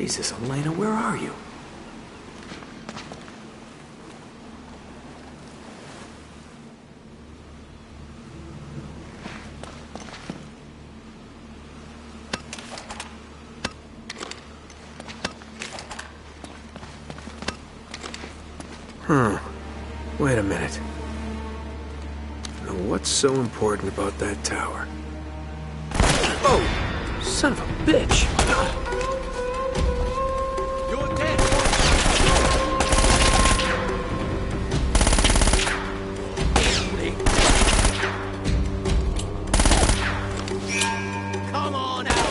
Jesus, Elena, where are you? Wait a minute. Now, what's so important about that tower? Oh! Son of a bitch! You're dead! Come on out!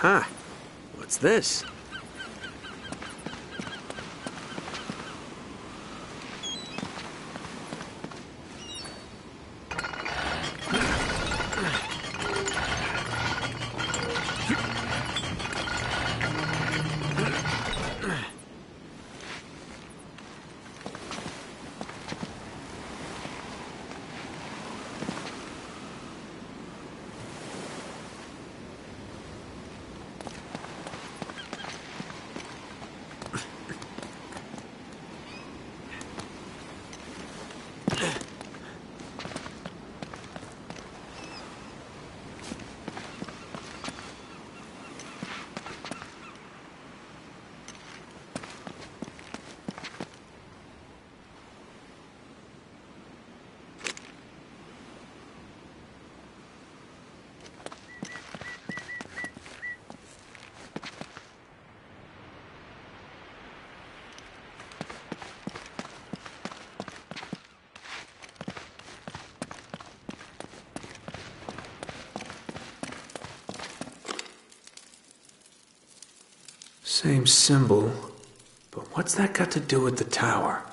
Aha! What's this? Same symbol, but what's that got to do with the tower?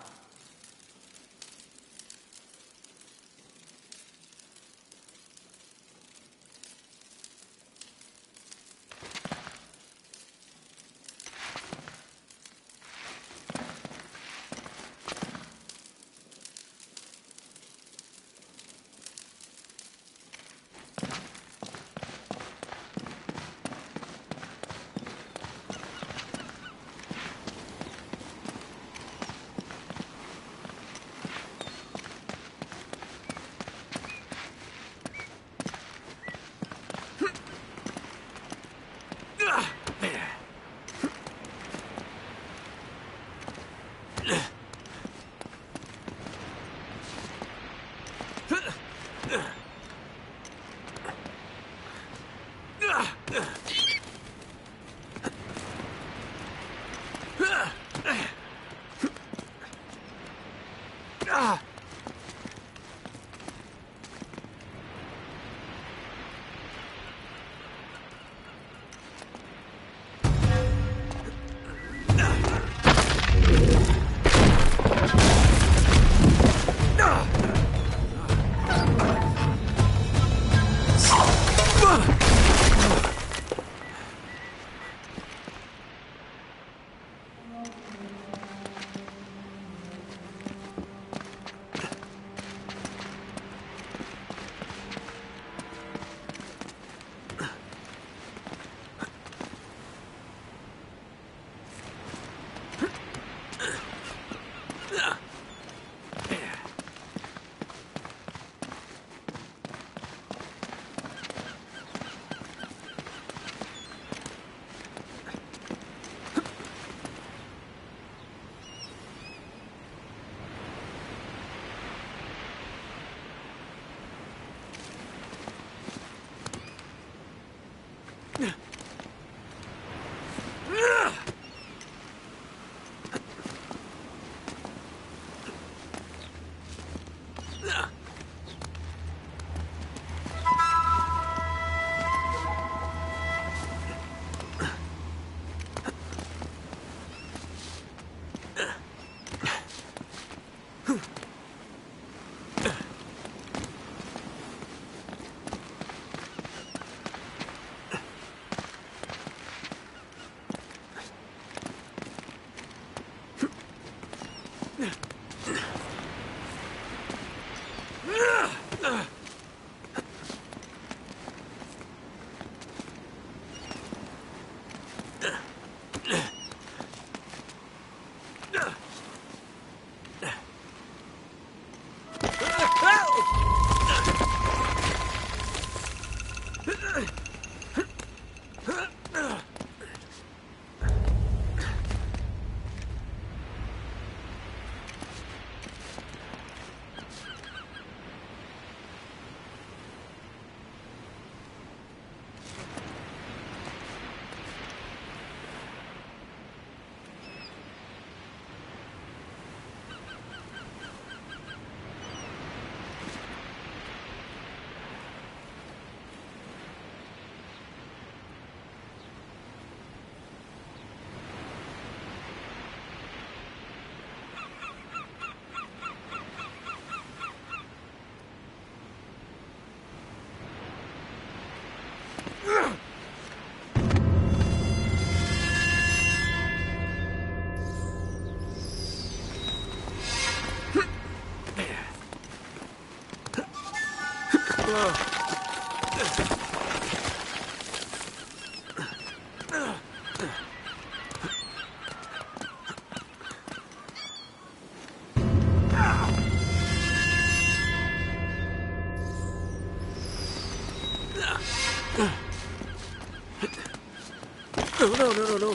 No.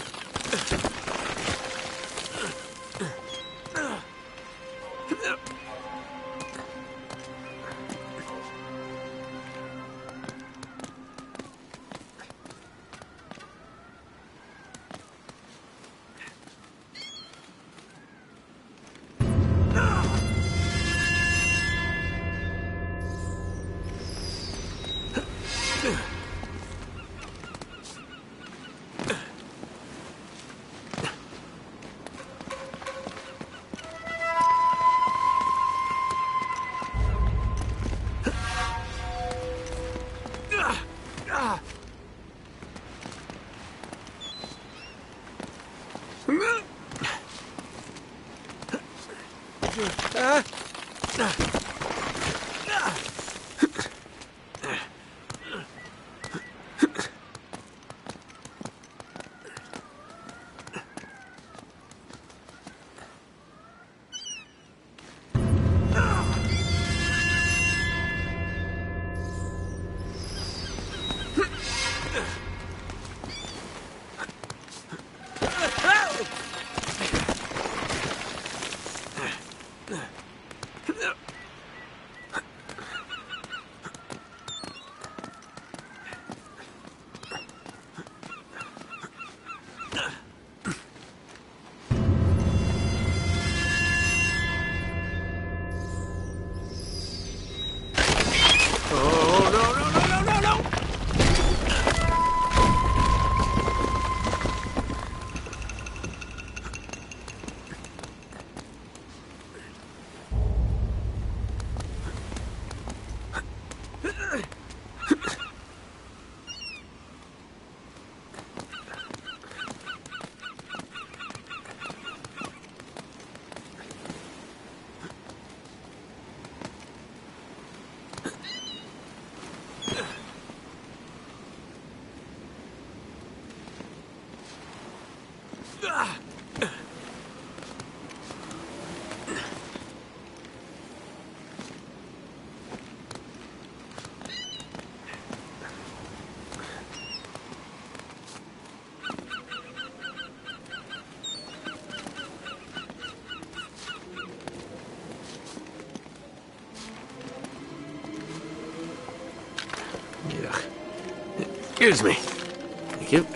Excuse me. Thank you.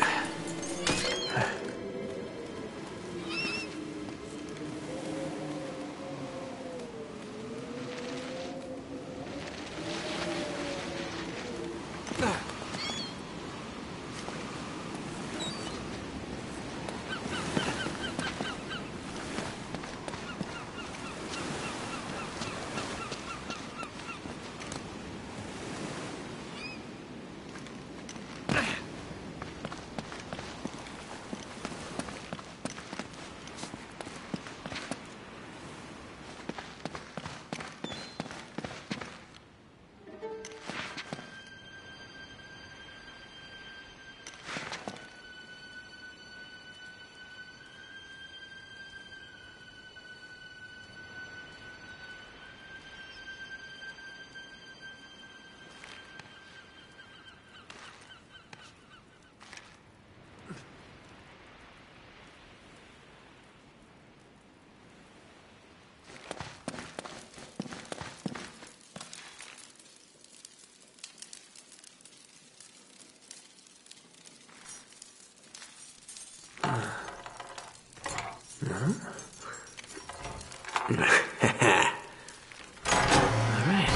All right.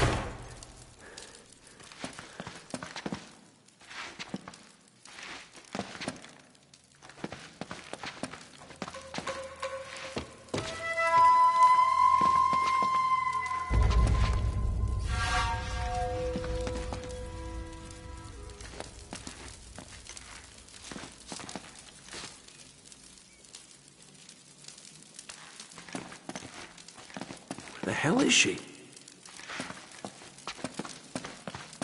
Where the hell is she?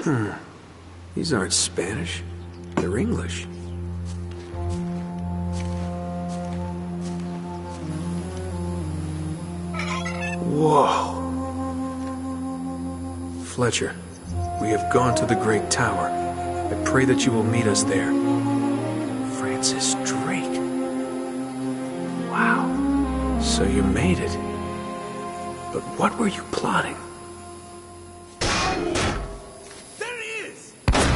These aren't Spanish. They're English. Whoa. Fletcher, we have gone to the Great Tower. I pray that you will meet us there. Francis Drake. Wow. So you made it. But what were you plotting? There he is!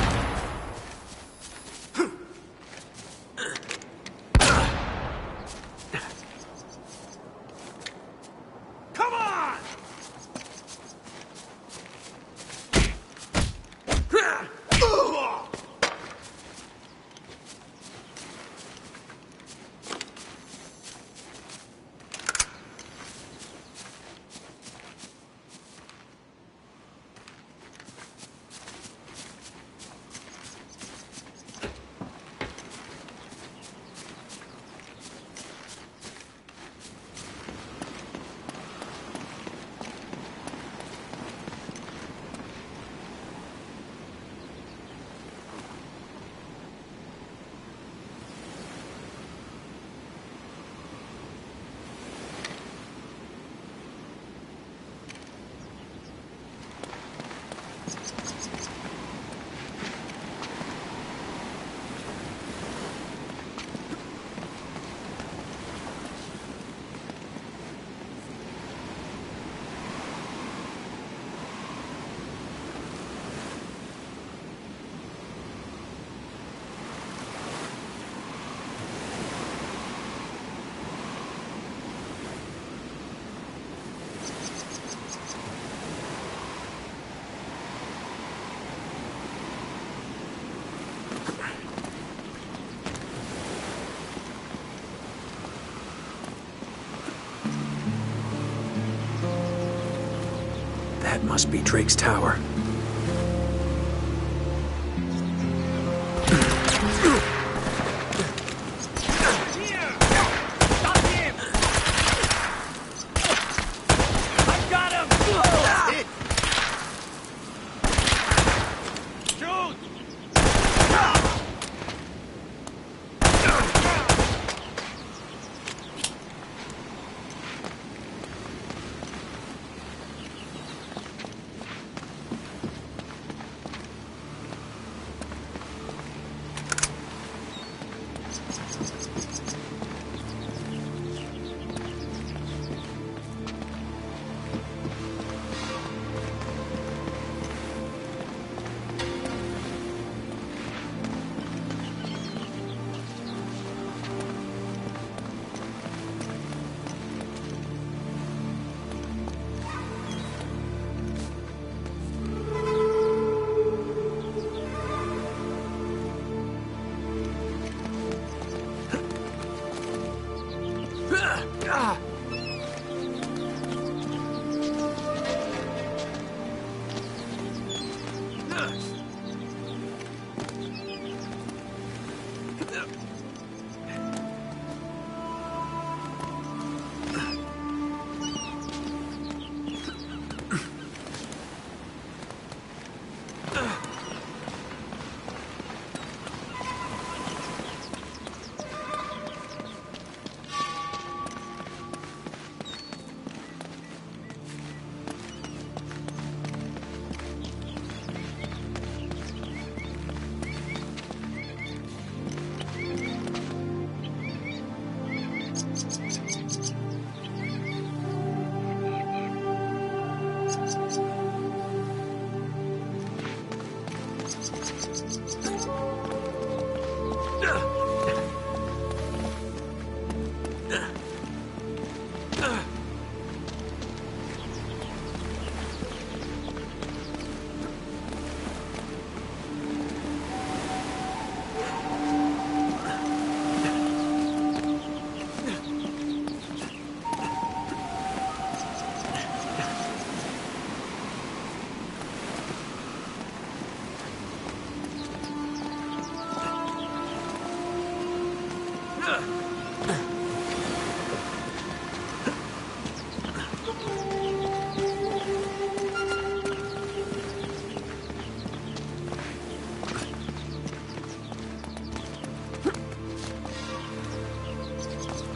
Come on! That must be Drake's tower.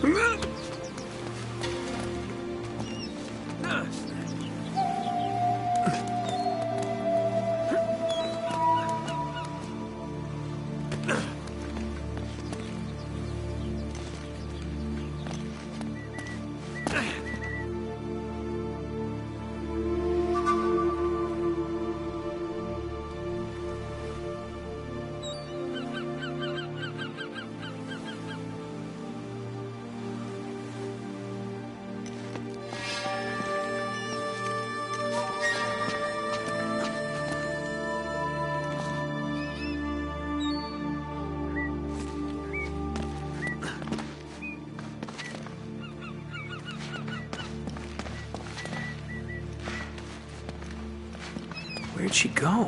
Where'd she go?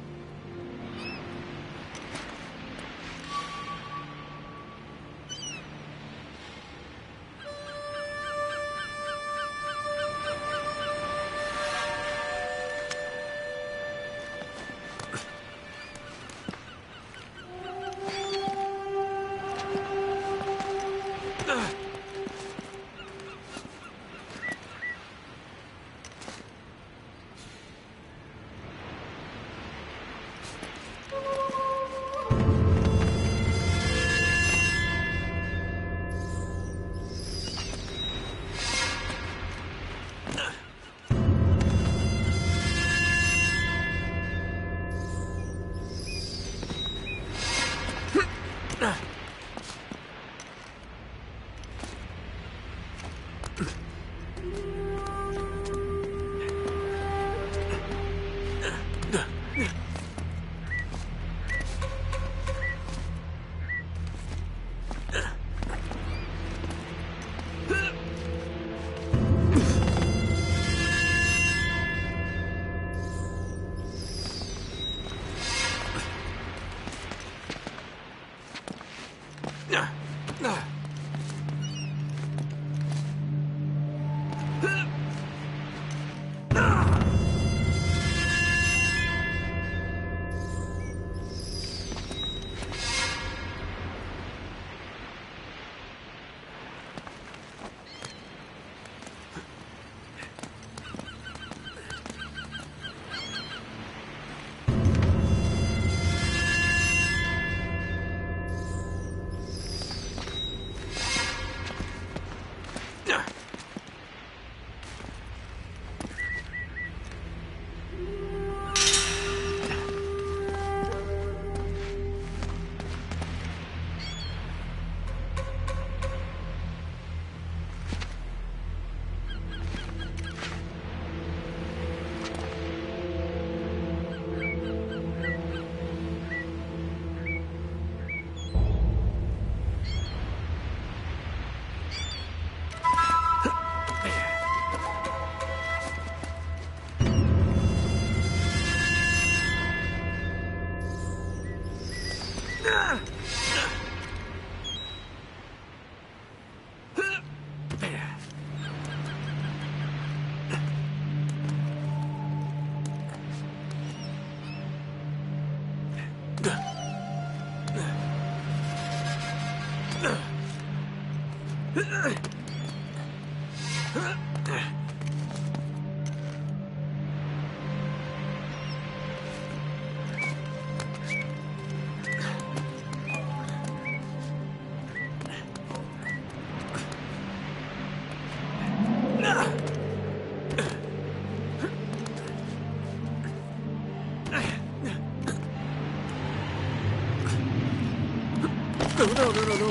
No.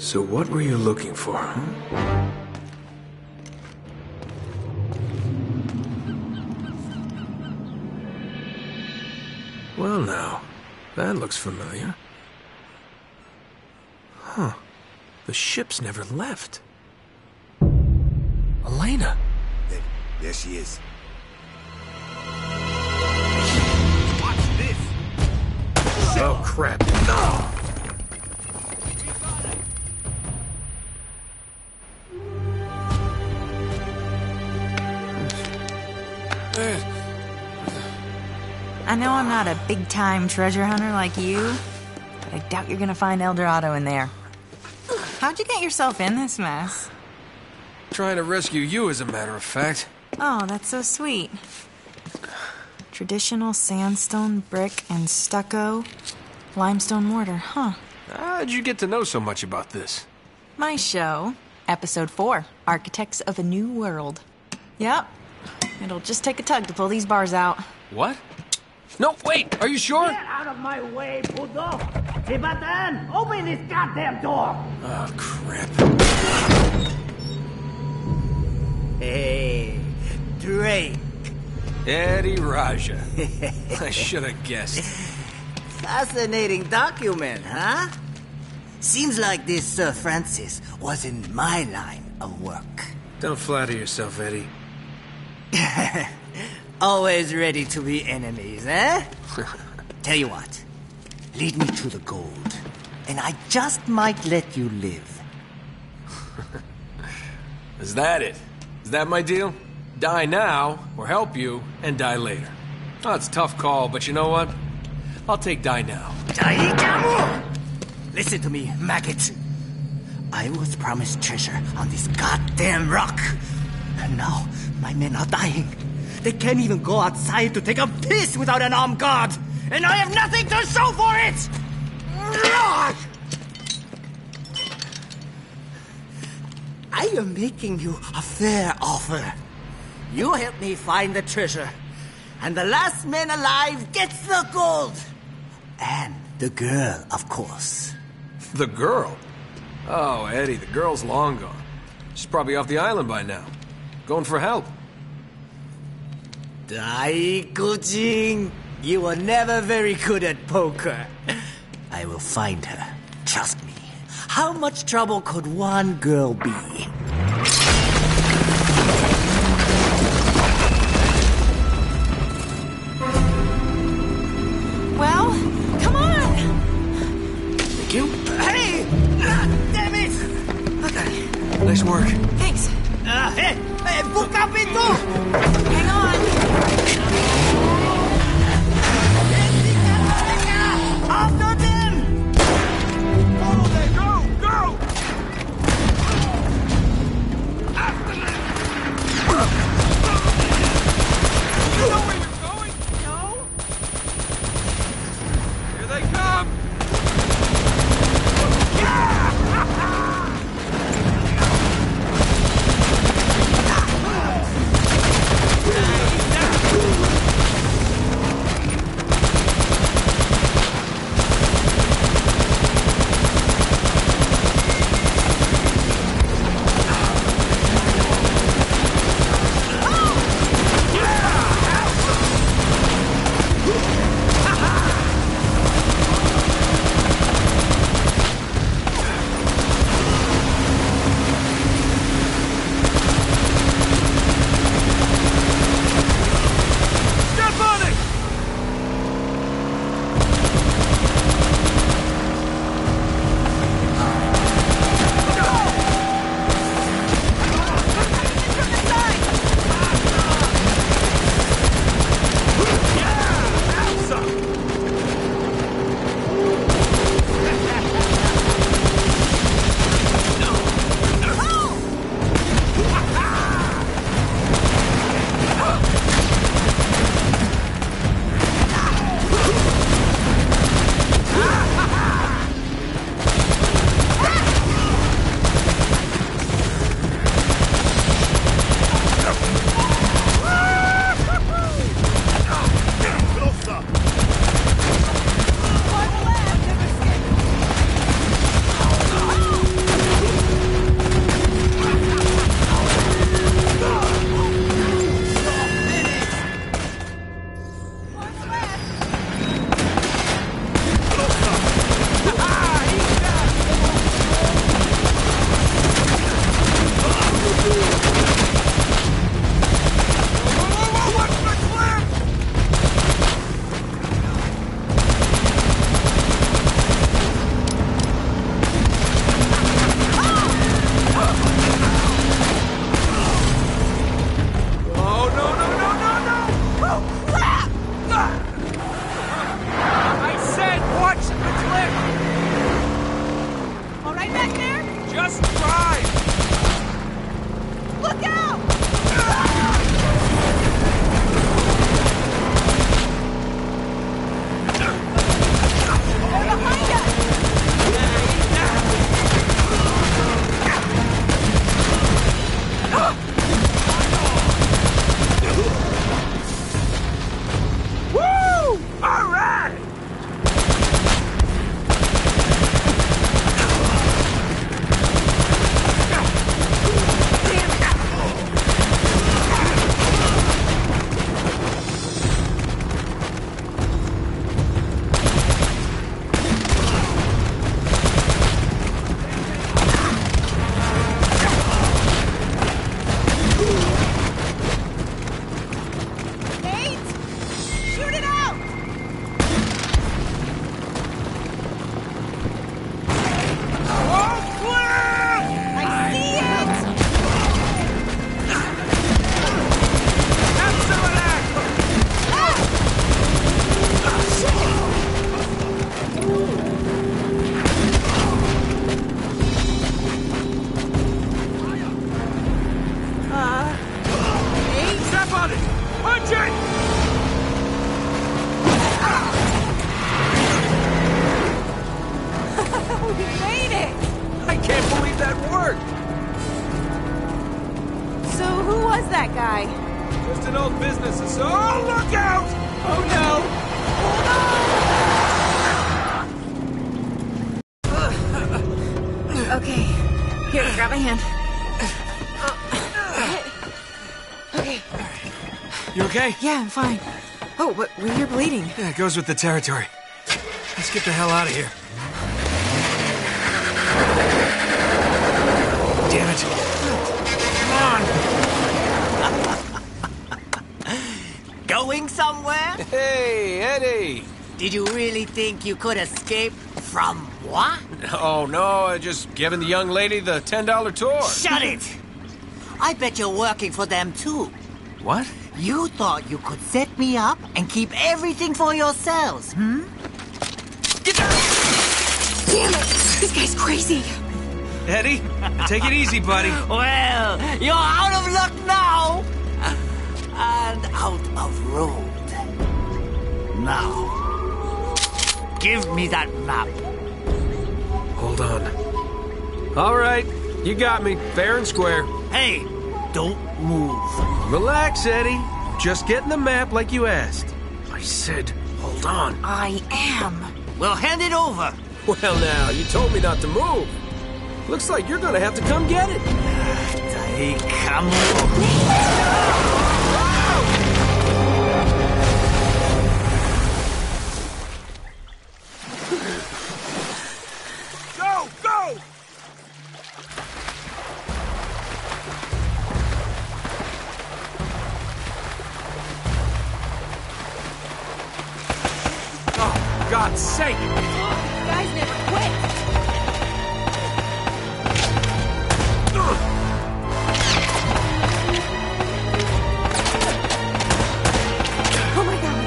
So what were you looking for, huh? Well now, that looks familiar. Huh. The ship's never left. Elena! There she is. Watch this! Oh crap, no! I know I'm not a big-time treasure hunter like you, but I doubt you're gonna find El Dorado in there. How'd you get yourself in this mess? Trying to rescue you, as a matter of fact. Oh, that's so sweet. Traditional sandstone, brick, and stucco. Limestone mortar, huh? How'd you get to know so much about this? My show, Episode 4, Architects of a New World. Yep. It'll just take a tug to pull these bars out. What? No, wait, are you sure? Get out of my way, puto! Tibatan, open this goddamn door! Oh, crap. Hey, Drake. Eddie Raja. I should have guessed. Fascinating document, huh? Seems like this Sir Francis was in my line of work. Don't flatter yourself, Eddie. Always ready to be enemies, eh? Tell you what, lead me to the gold, and I just might let you live. Is that it? Is that my deal? Die now, or help you, and die later. Oh, it's a tough call, but you know what? I'll take die now. Listen to me, maggot. I was promised treasure on this goddamn rock. And now, my men are dying. They can't even go outside to take a piss without an armed guard. And I have nothing to show for it! I am making you a fair offer. You help me find the treasure, and the last man alive gets the gold. And the girl, of course. The girl? Oh, Eddie, the girl's long gone. She's probably off the island by now. Going for help. Daikujin, you were never very good at poker. I will find her. Trust me. How much trouble could one girl be? Well, come on! Thank you. Hey! Damn it! Nice work. Thanks. Hey! Hey! Buka pintu! Hang on. After them! Follow them! Go! Go! After them! You know where you're going? No? Here they come! Just drive! Look out! They're behind us! Woo! All right! Nate! Shoot it out! All clear! I see it! Have some of that! Nate? Step on it! Punch it! We made it! I can't believe that worked! So who was that guy? Just an old business associate. Oh, look out! Oh no! Okay. Here, grab my hand. Okay. You okay? Yeah, I'm fine. Oh, but you're bleeding. Yeah, it goes with the territory. Let's get the hell out of here. Damn it. Come on! Going somewhere? Hey, Eddie! Did you really think you could escape from what? Oh, no, I just giving the young lady the $10 tour. Shut it! I bet you're working for them too. What? You thought you could set me up and keep everything for yourselves, hmm? Damn it! This guy's crazy. Eddie, take it easy, buddy. Well, you're out of luck now! And out of road. Now, give me that map. Hold on. All right, you got me, fair and square. Hey, don't move. Relax, Eddie. Just getting the map like you asked. I said, hold on. I am. Well, hand it over. Well, now, you told me not to move. Looks like you're gonna have to come get it. Come Go! Go! Oh, for God's sake! These guys never quit. Oh my God.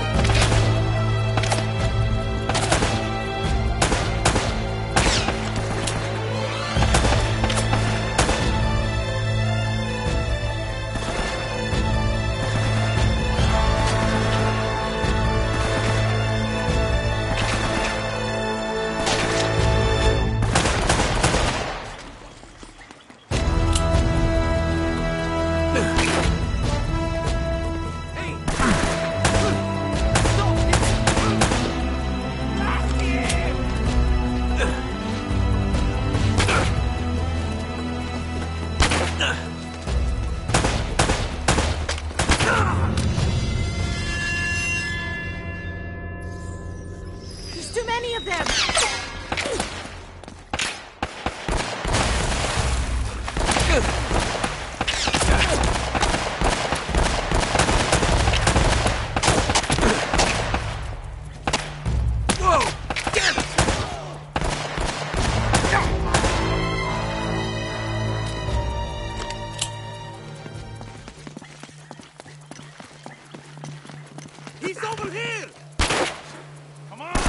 There's too many of them. Whoa! Damn it! He's over here! Come on!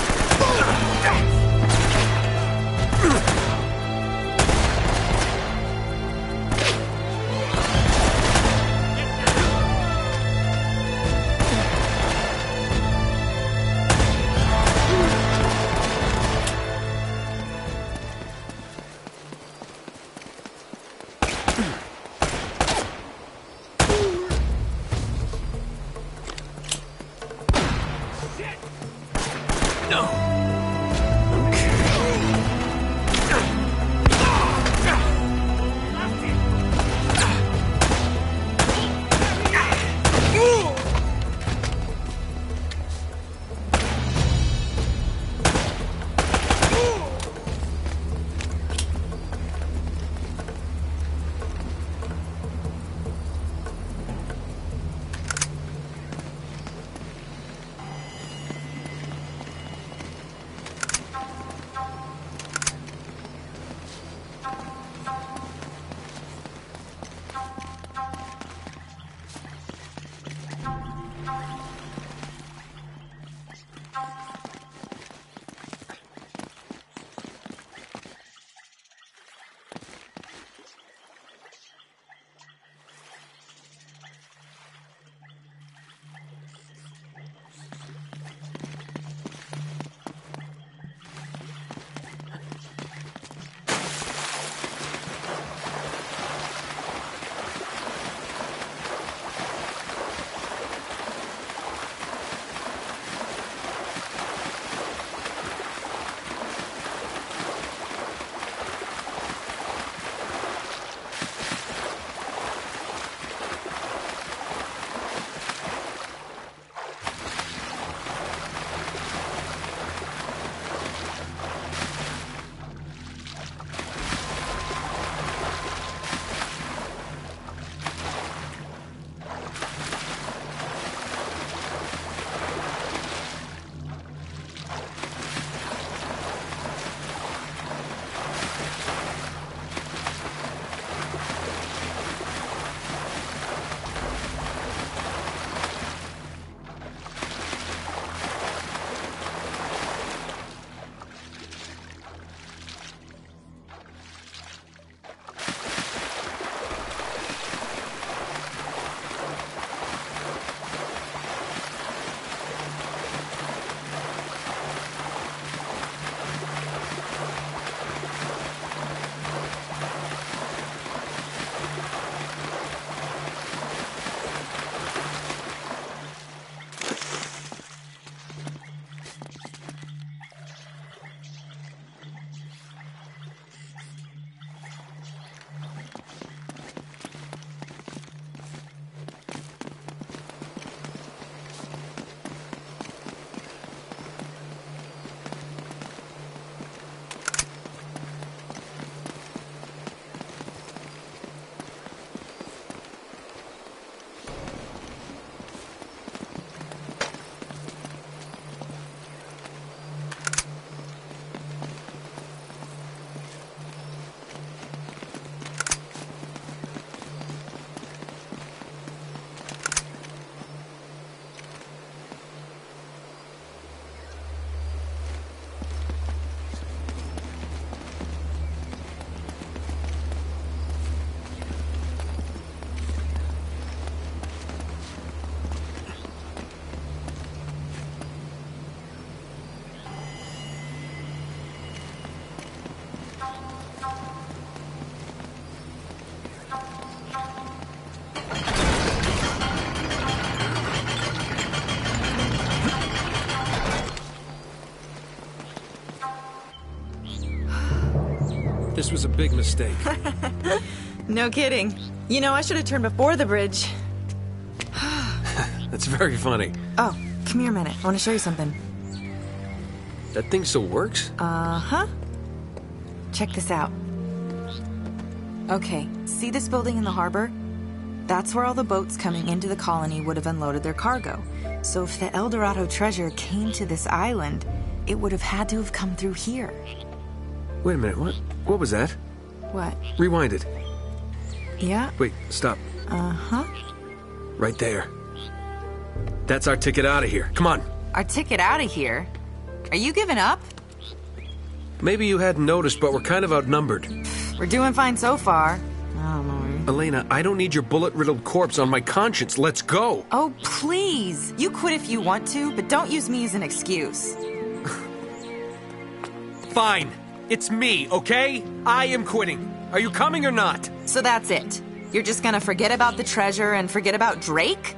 This was a big mistake. No kidding. You know, I should have turned before the bridge. That's very funny. Oh, come here a minute. I want to show you something. That thing still works? Uh-huh. Check this out. Okay, see this building in the harbor? That's where all the boats coming into the colony would have unloaded their cargo. So if the El Dorado treasure came to this island, it would have had to have come through here. Wait a minute, what was that? What? Rewind it. Yeah? Wait, stop. Uh-huh. Right there. That's our ticket out of here. Come on. Our ticket out of here? Are you giving up? Maybe you hadn't noticed, but we're kind of outnumbered. We're doing fine so far. Oh, Lord. Elena, I don't need your bullet-riddled corpse on my conscience. Let's go. Oh, please. You quit if you want to, but don't use me as an excuse. Fine. It's me, okay? I am quitting. Are you coming or not? So that's it. You're just gonna forget about the treasure and forget about Drake?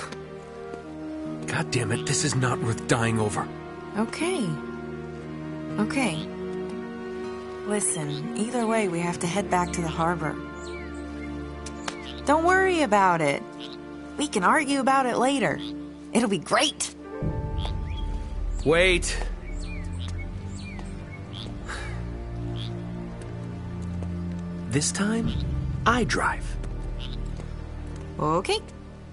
God damn it, this is not worth dying over. Okay. Okay. Listen, either way, we have to head back to the harbor. Don't worry about it. We can argue about it later. It'll be great. Wait. This time, I drive. Okay.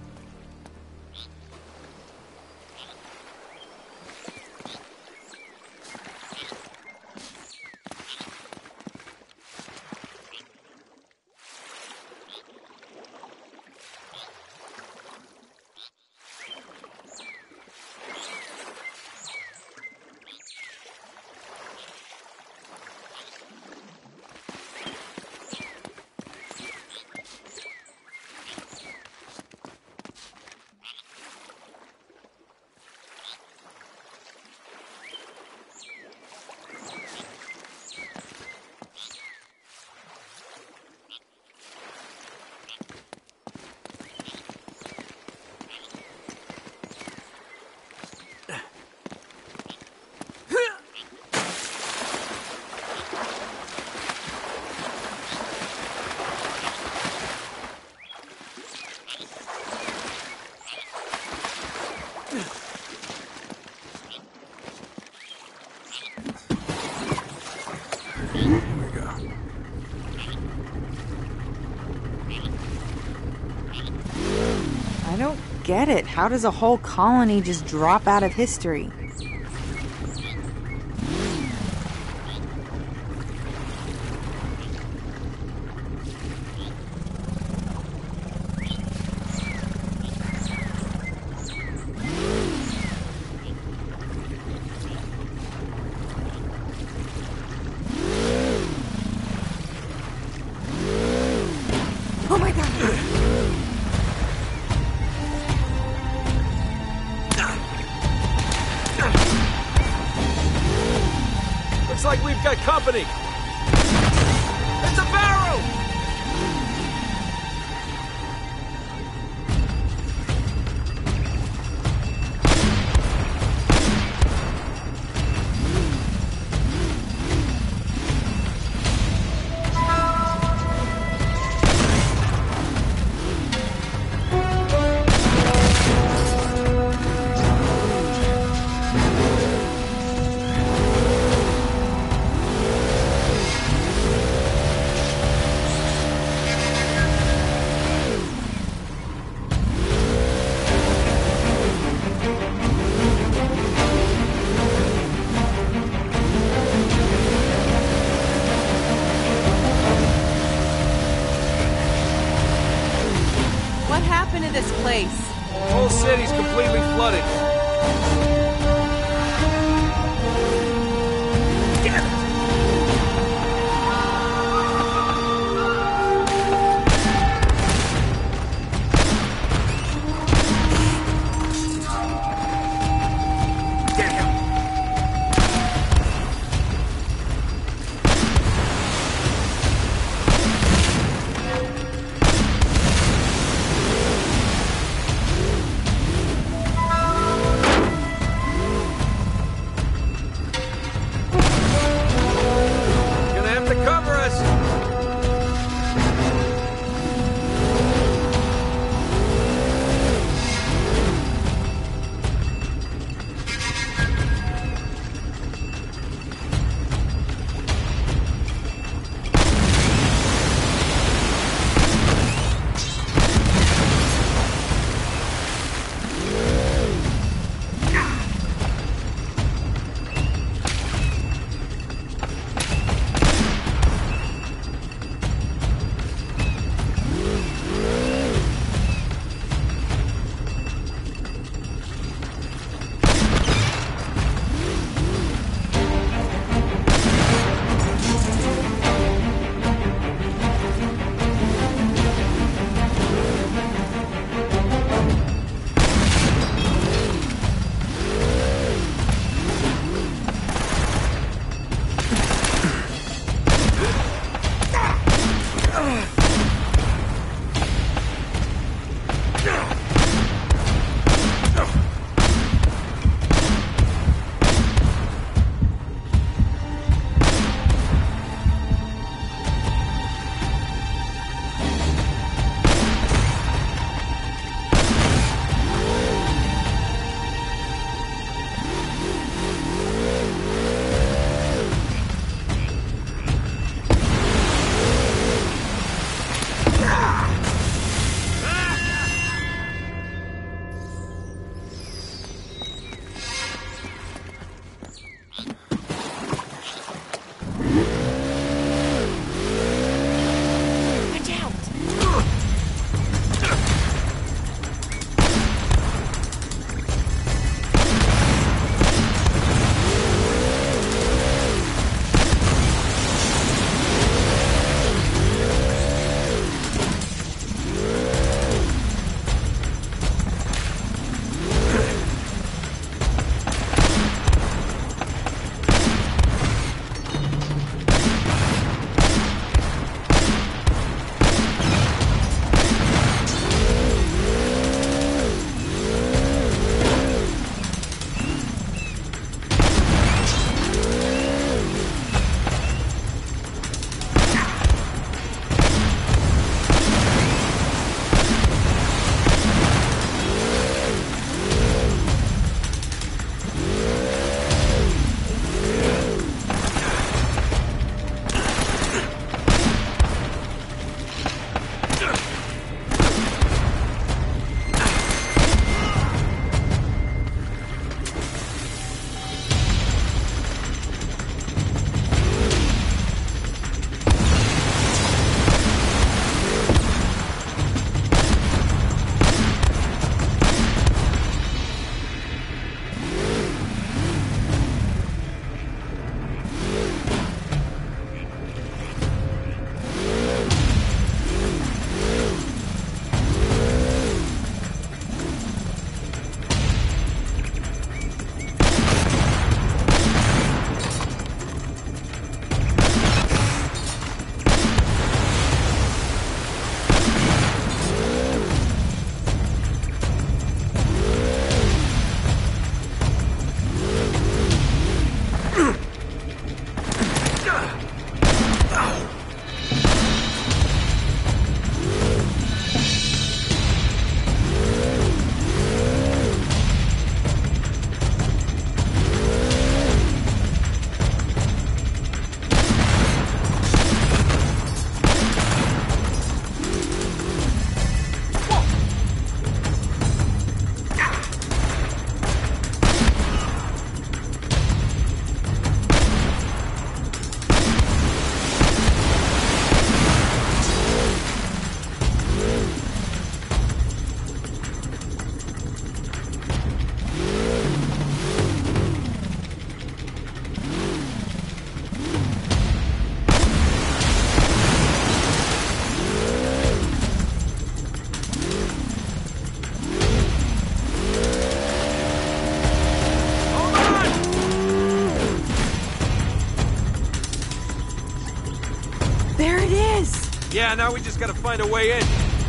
I don't get it. How does a whole colony just drop out of history? Oh my god! Looks like we've got company. It's a barrel! What happened to this place? The whole city's completely flooded. Damn it! Yeah, now we just gotta find a way in.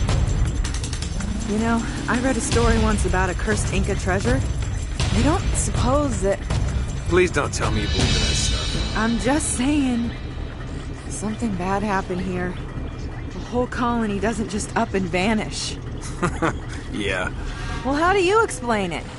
You know, I read a story once about a cursed Inca treasure. You don't suppose that... Please don't tell me you believe in that stuff. I'm just saying. Something bad happened here. The whole colony doesn't just up and vanish. Yeah. Well, how do you explain it?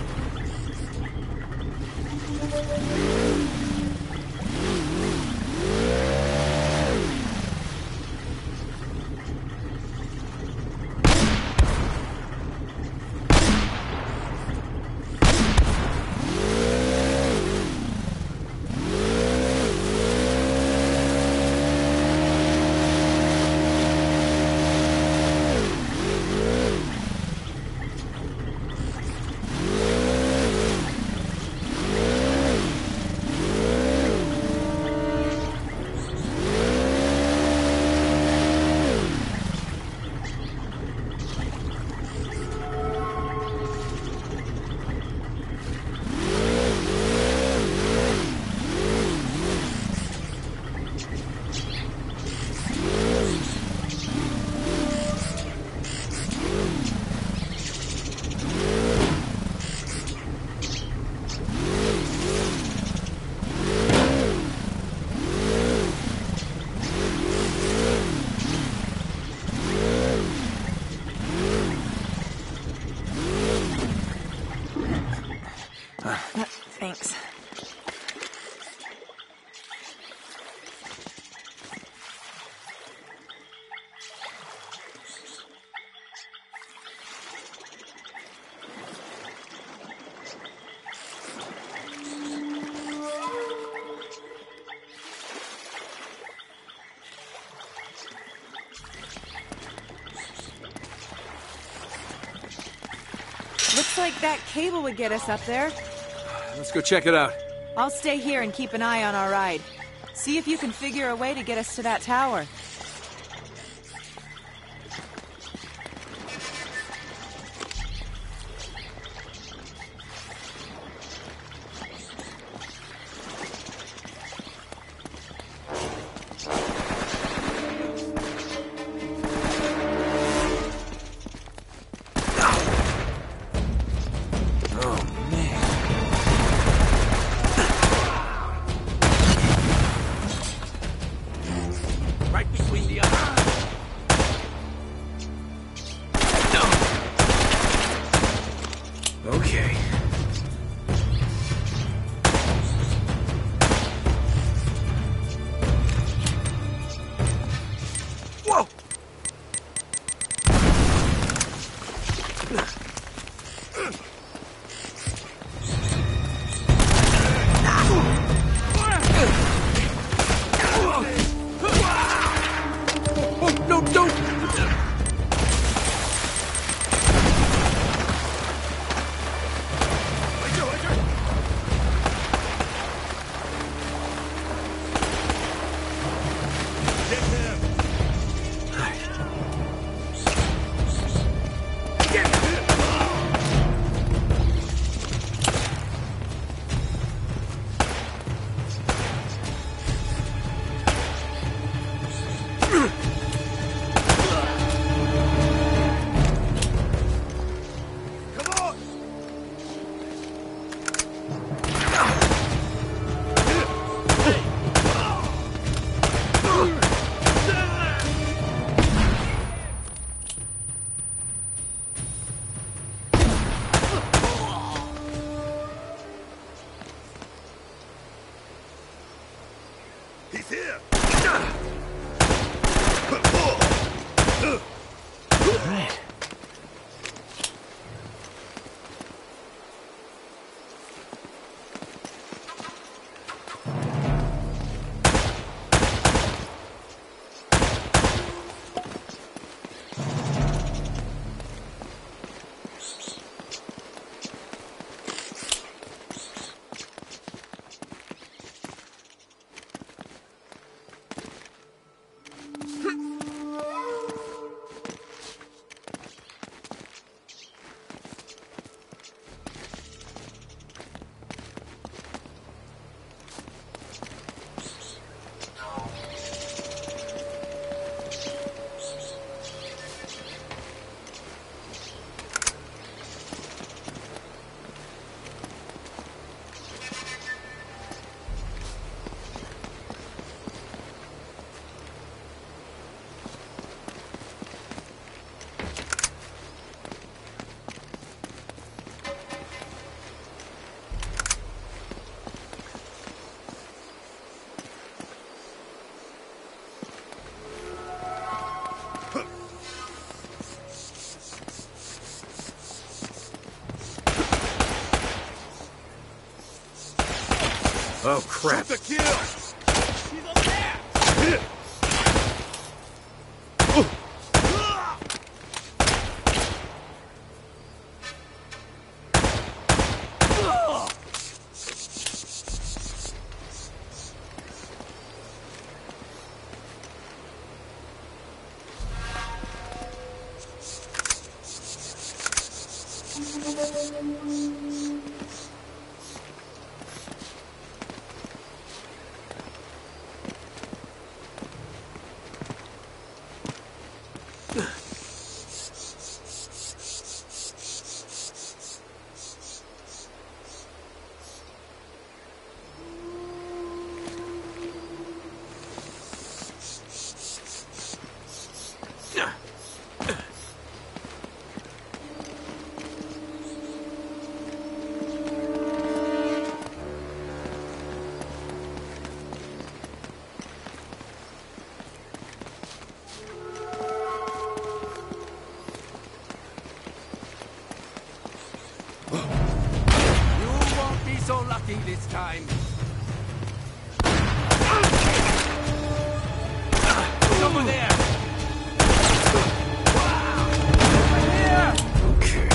Thanks. Looks like that cable would get us up there. Let's go check it out. I'll stay here and keep an eye on our ride. See if you can figure a way to get us to that tower. Oh, crap. Shoot the kill! He's over there! So lucky this time. It's over there. Over here. Okay.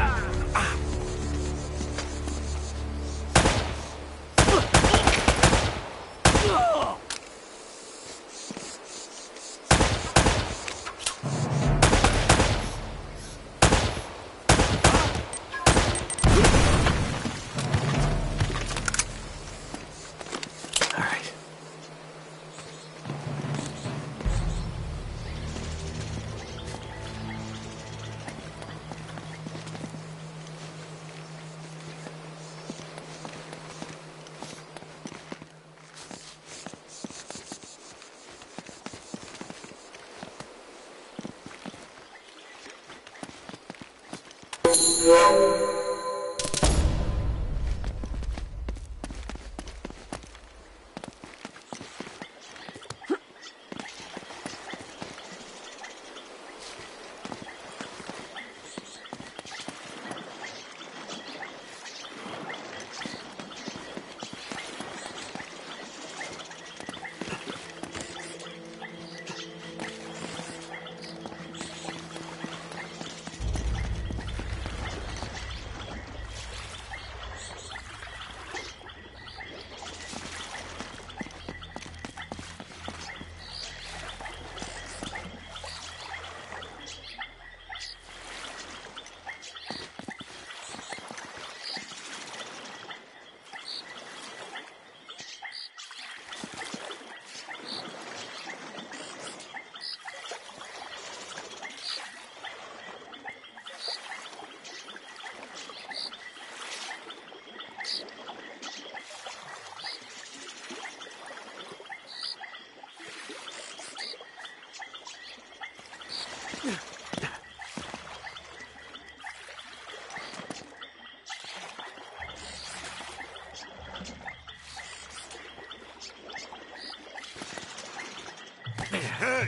Hey!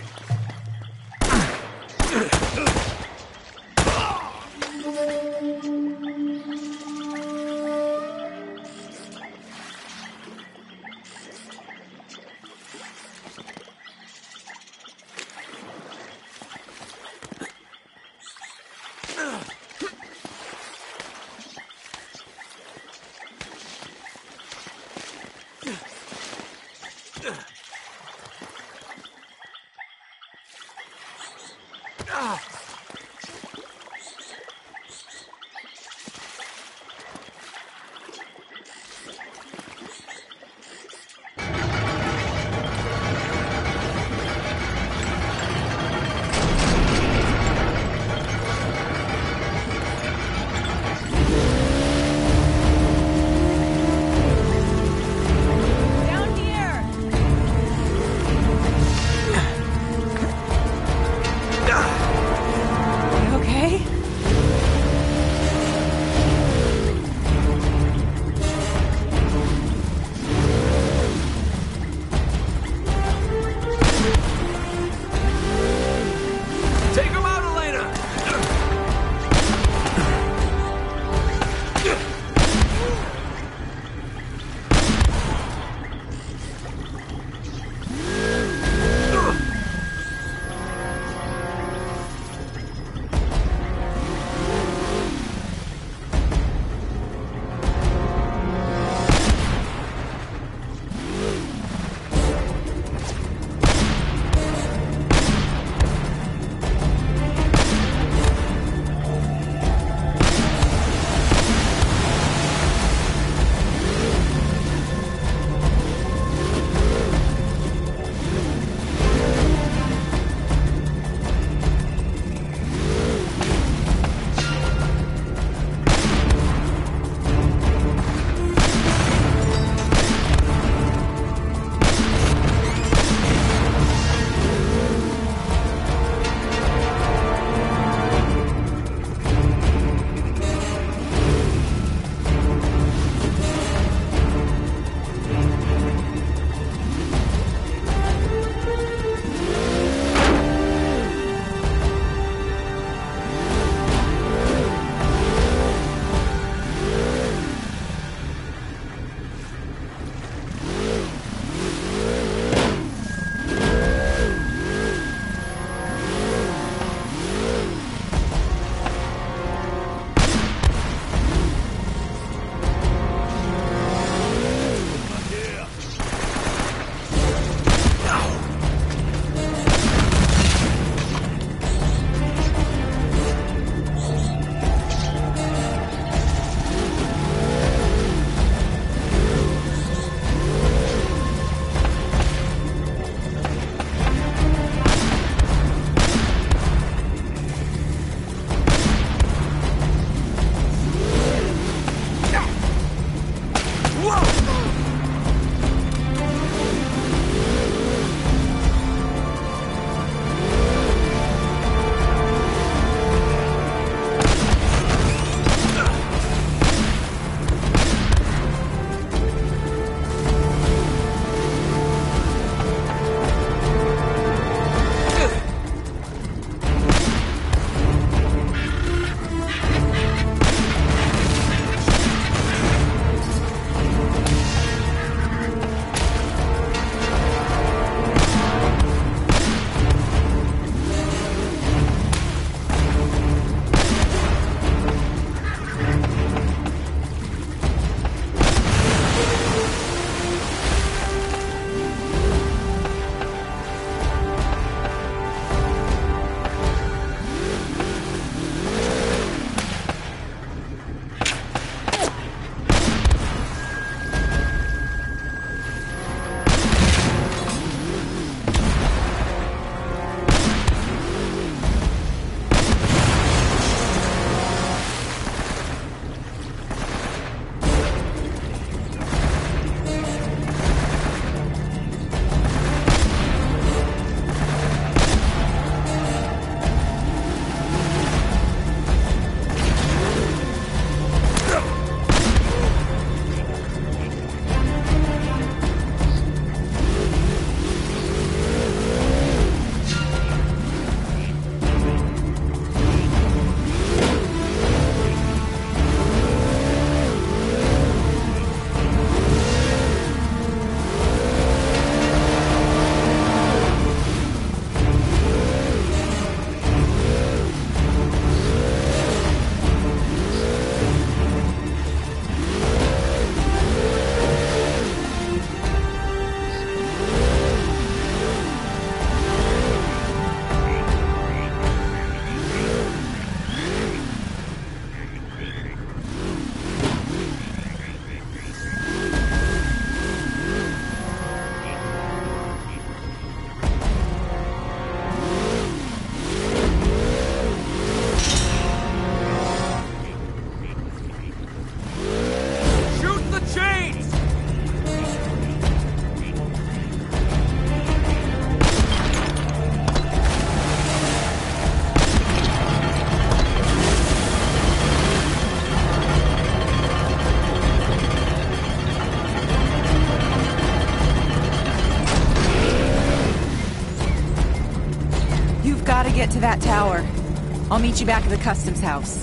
You've got to get to that tower. I'll meet you back at the customs house.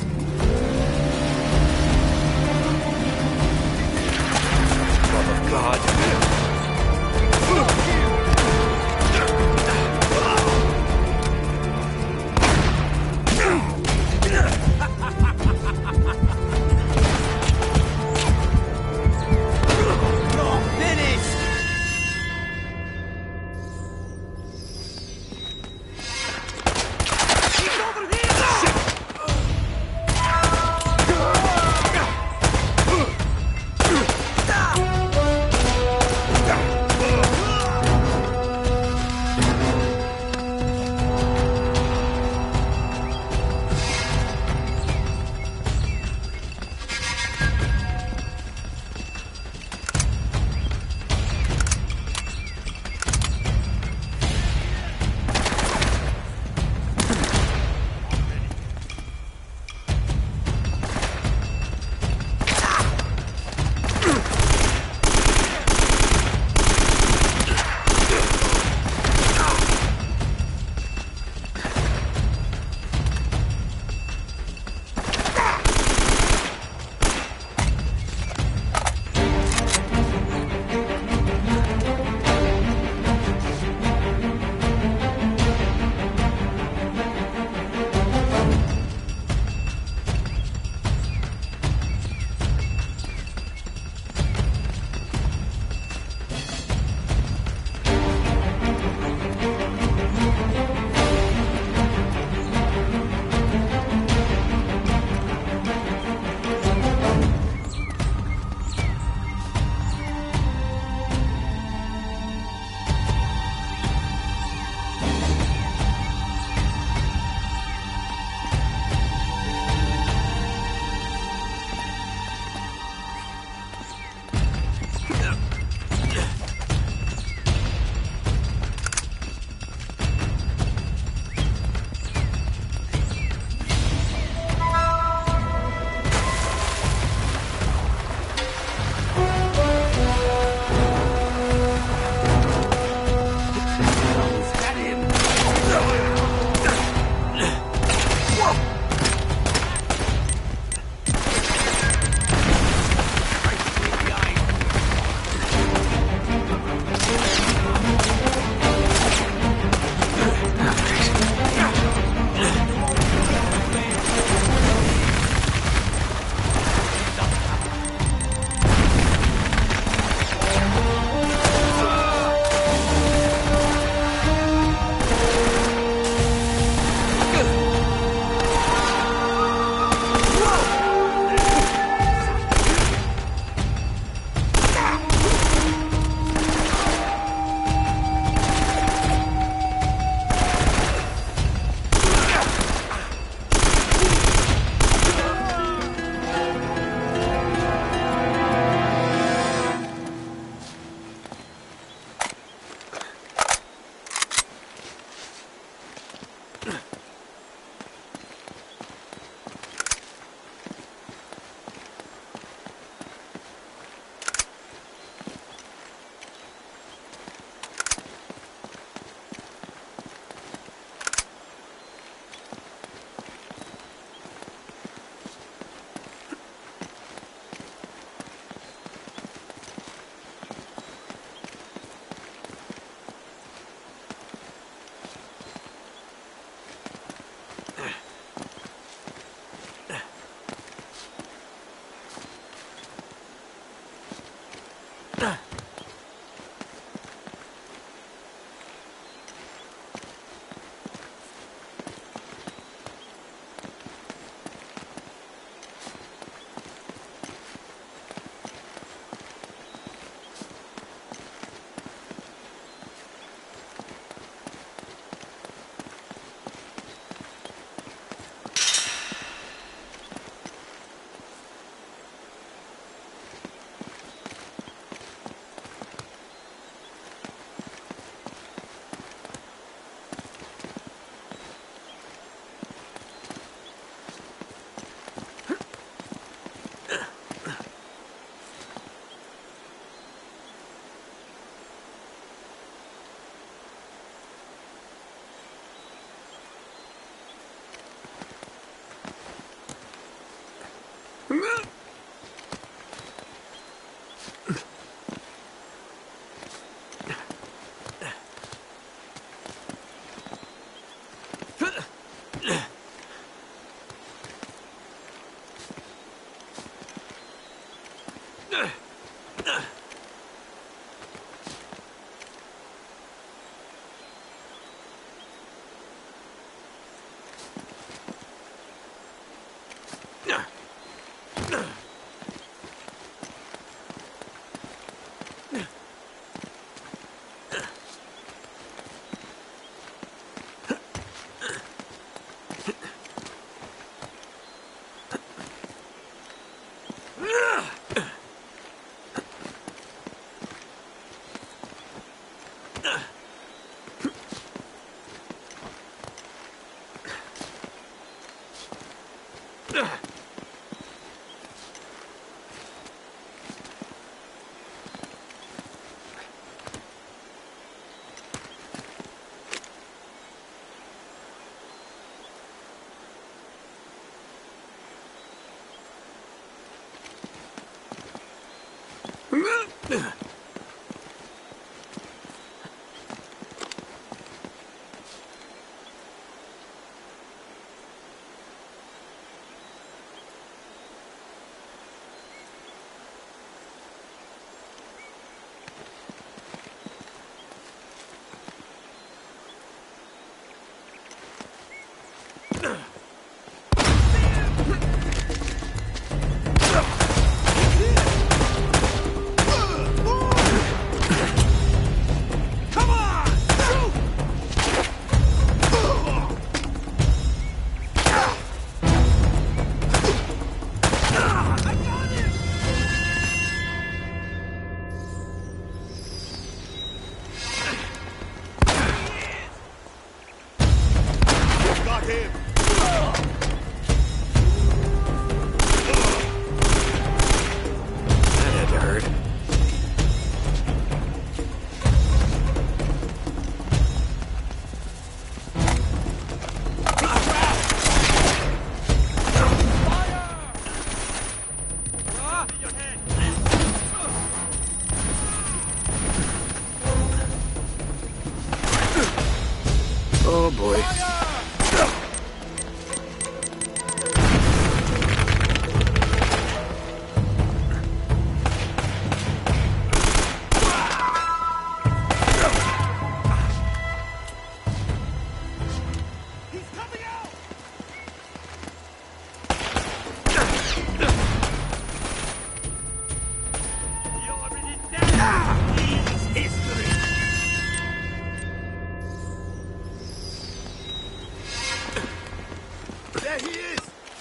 Oh, God. Oh boy. There he is!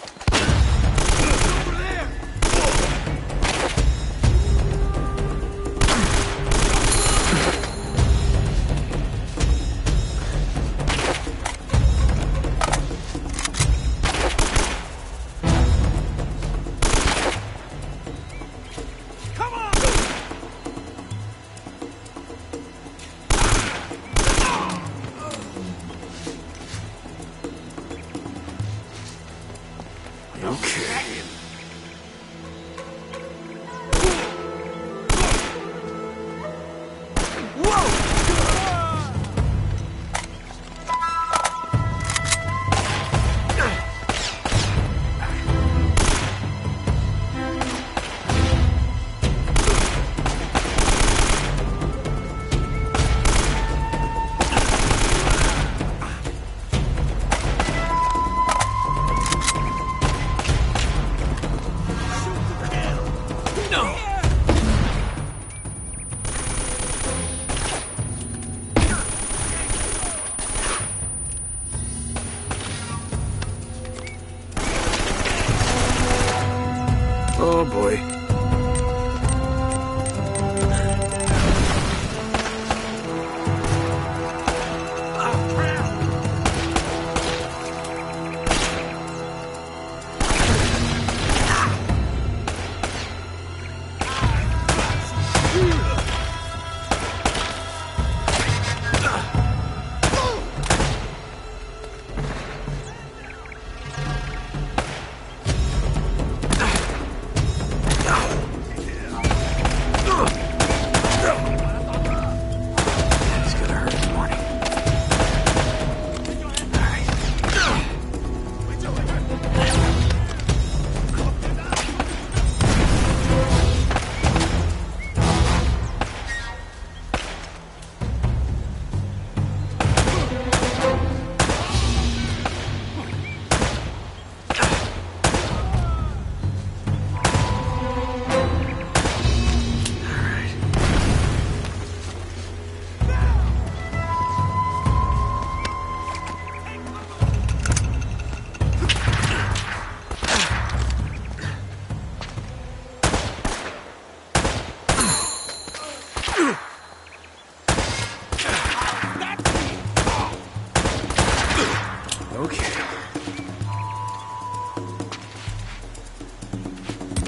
Oh boy.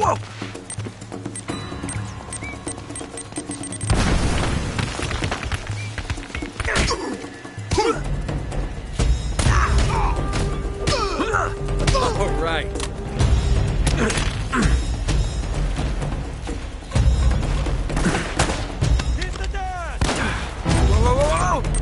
Whoa! All right. He's the dad! Whoa, whoa, whoa, whoa!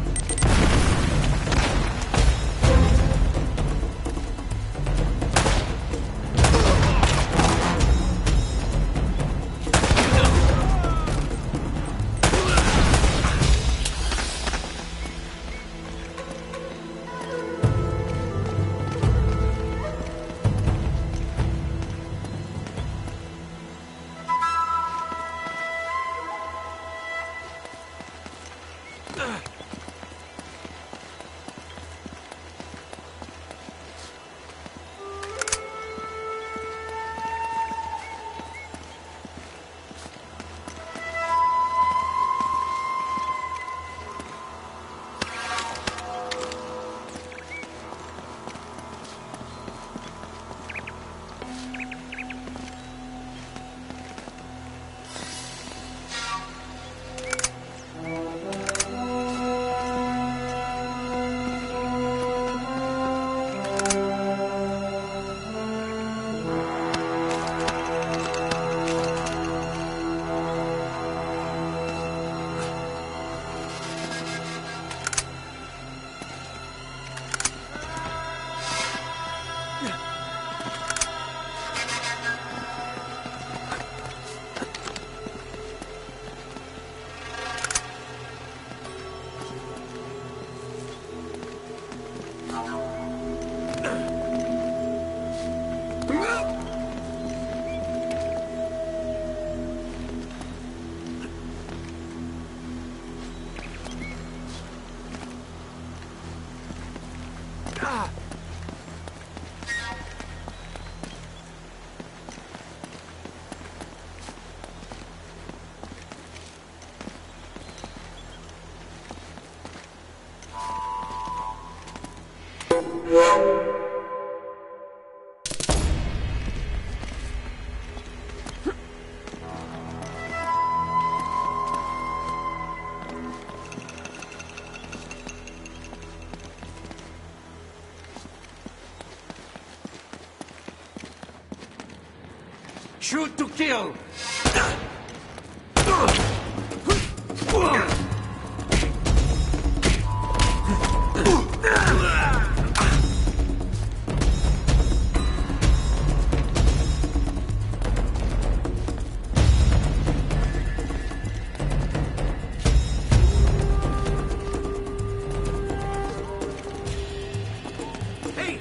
Shoot to kill! Hey!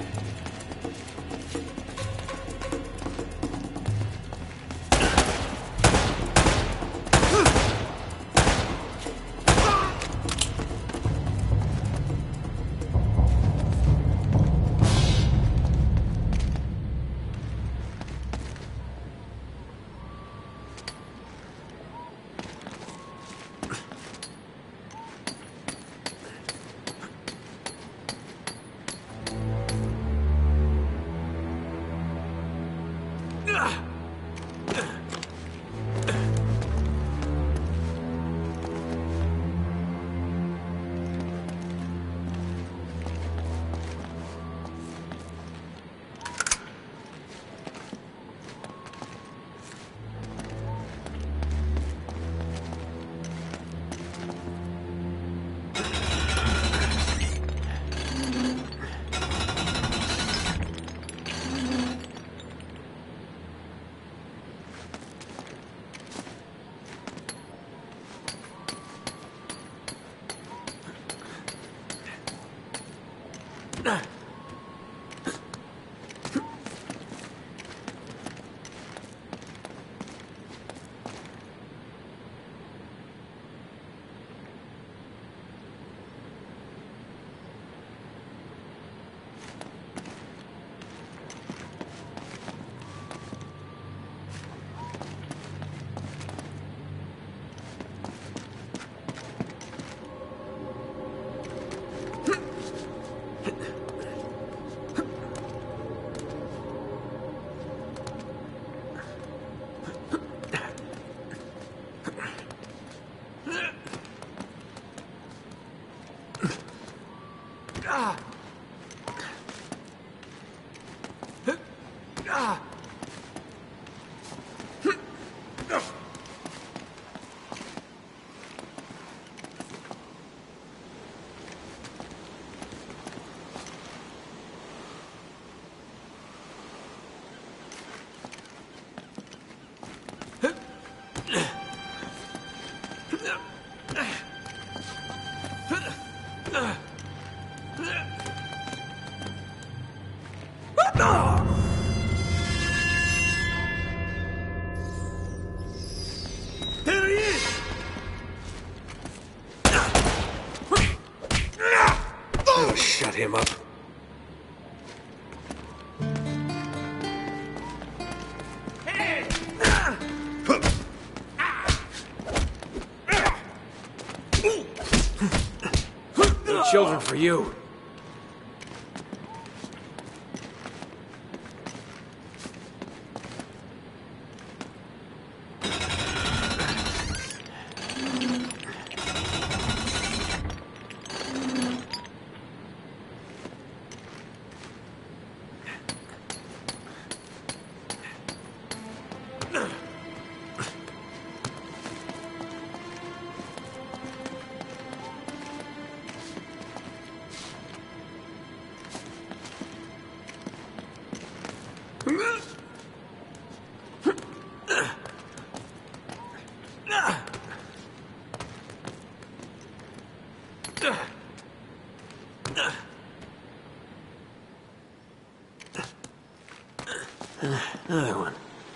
children for you. Another one.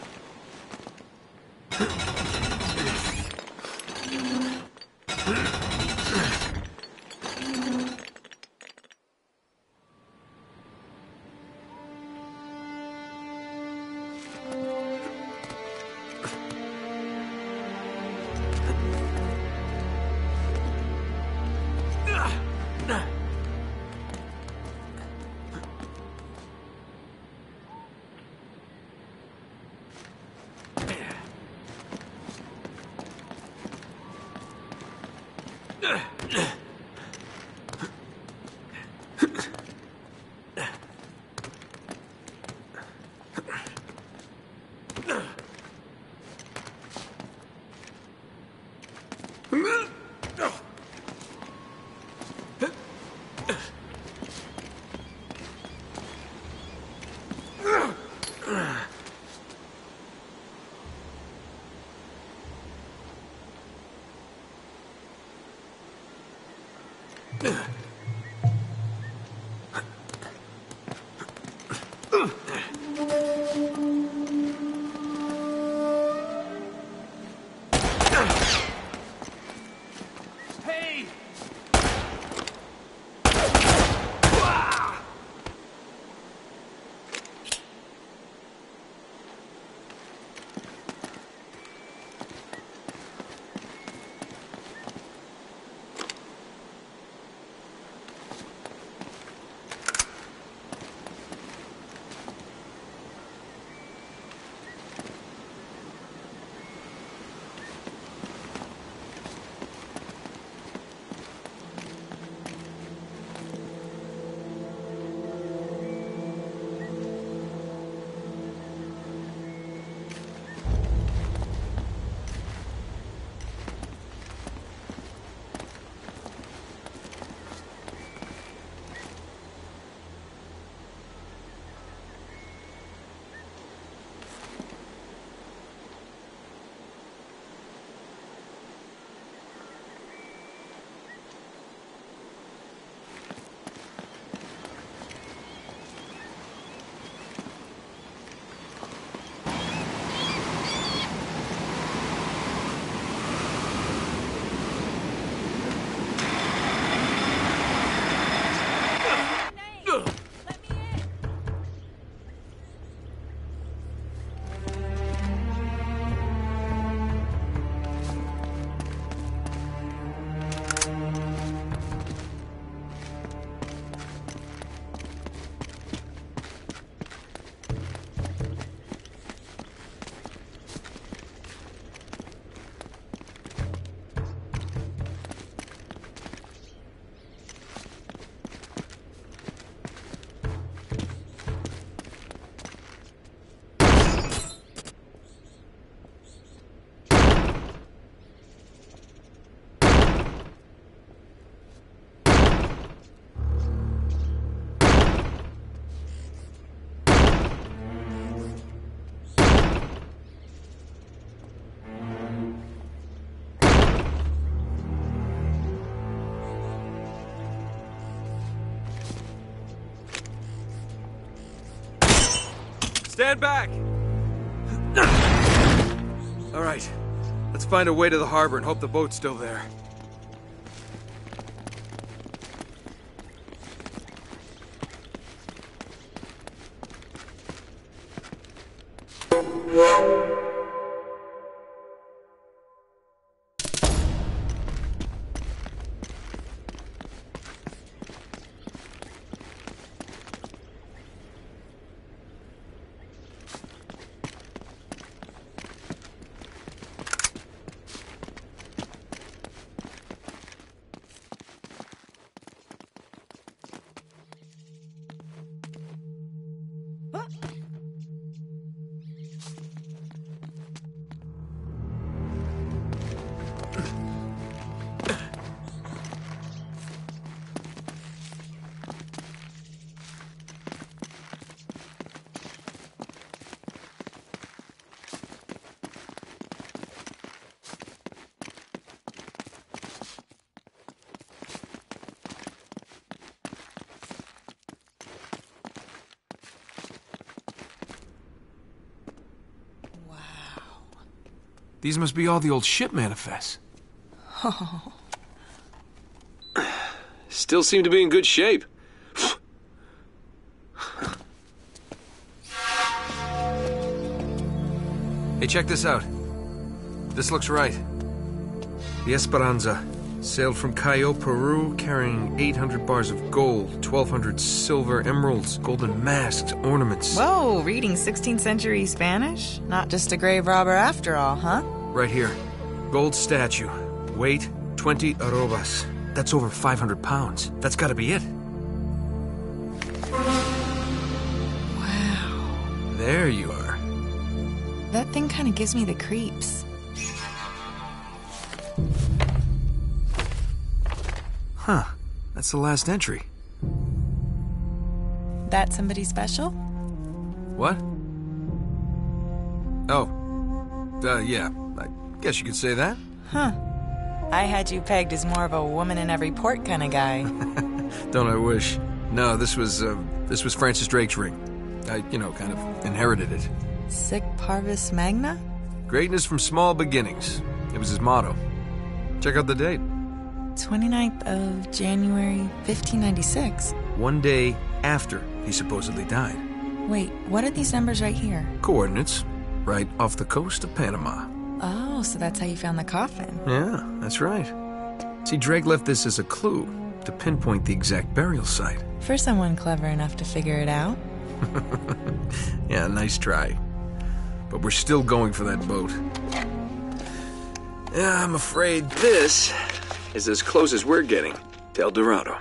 Stand back! All right, let's find a way to the harbor and hope the boat's still there. These must be all the old ship manifests. Still seem to be in good shape. Hey, check this out. This looks right. The Esperanza sailed from Callao, Peru, carrying 800 bars of gold, 1,200 silver emeralds, golden masks, ornaments. Whoa, reading 16th century Spanish? Not just a grave robber after all, huh? Right here. Gold statue. Weight, 20 arrobas. That's over 500 pounds. That's gotta be it. Wow. There you are. That thing kind of gives me the creeps. Huh. That's the last entry. That somebody special? What? Oh. Yeah. I guess you could say that. Huh. I had you pegged as more of a woman in every port kind of guy. Don't I wish? No, this was Francis Drake's ring. I, kind of inherited it. Sic Parvis Magna? Greatness from small beginnings. It was his motto. Check out the date. 29th of January, 1596. One day after he supposedly died. Wait, what are these numbers right here? Coordinates. Right off the coast of Panama. Oh, so that's how you found the coffin. Yeah, that's right. See, Drake left this as a clue to pinpoint the exact burial site. For someone clever enough to figure it out. Yeah, nice try. But we're still going for that boat. Yeah, I'm afraid this is as close as we're getting to El Dorado.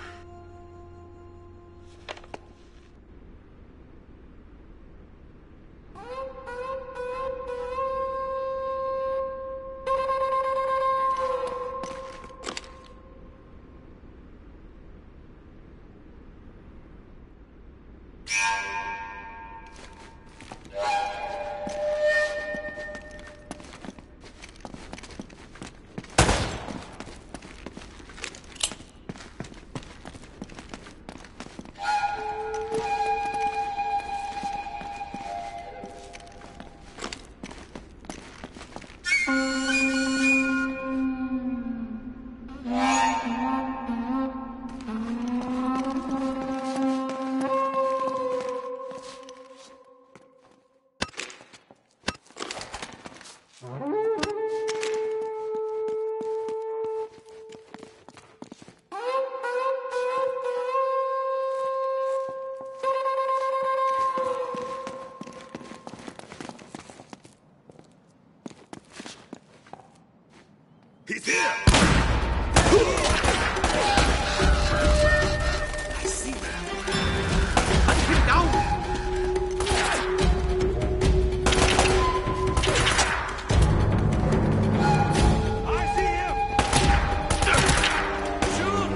He's here! I see him. Hunt him down! I see him! Shoot!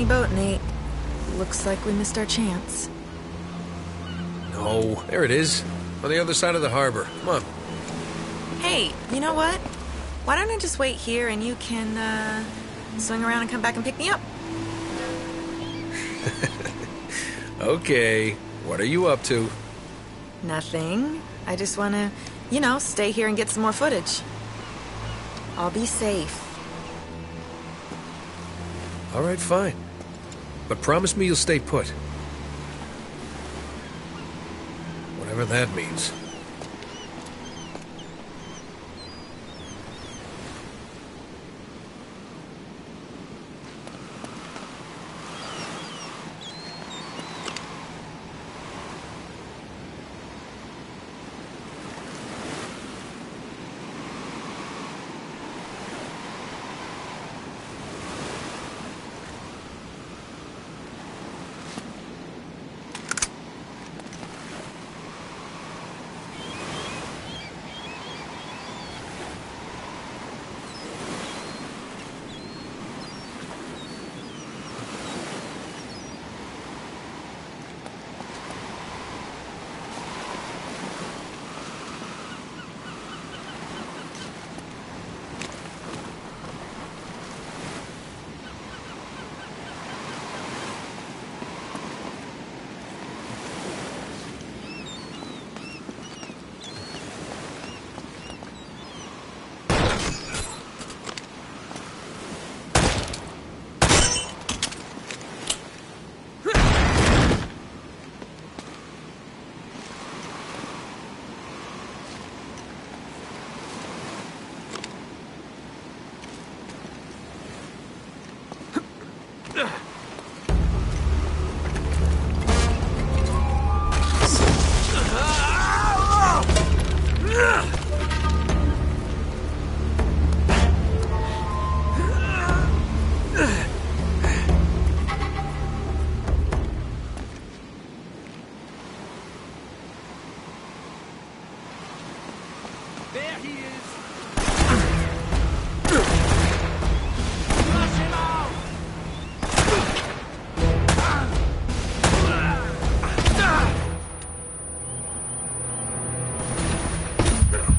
boat, Nate. Looks like we missed our chance. No, there it is. On the other side of the harbor. Come on. Hey, you know what? Why don't I just wait here and you can, swing around and come back and pick me up? Okay. What are you up to? Nothing. I just want to, stay here and get some more footage. I'll be safe. All right, fine. But promise me you'll stay put. Whatever that means. There he is! Flush him out!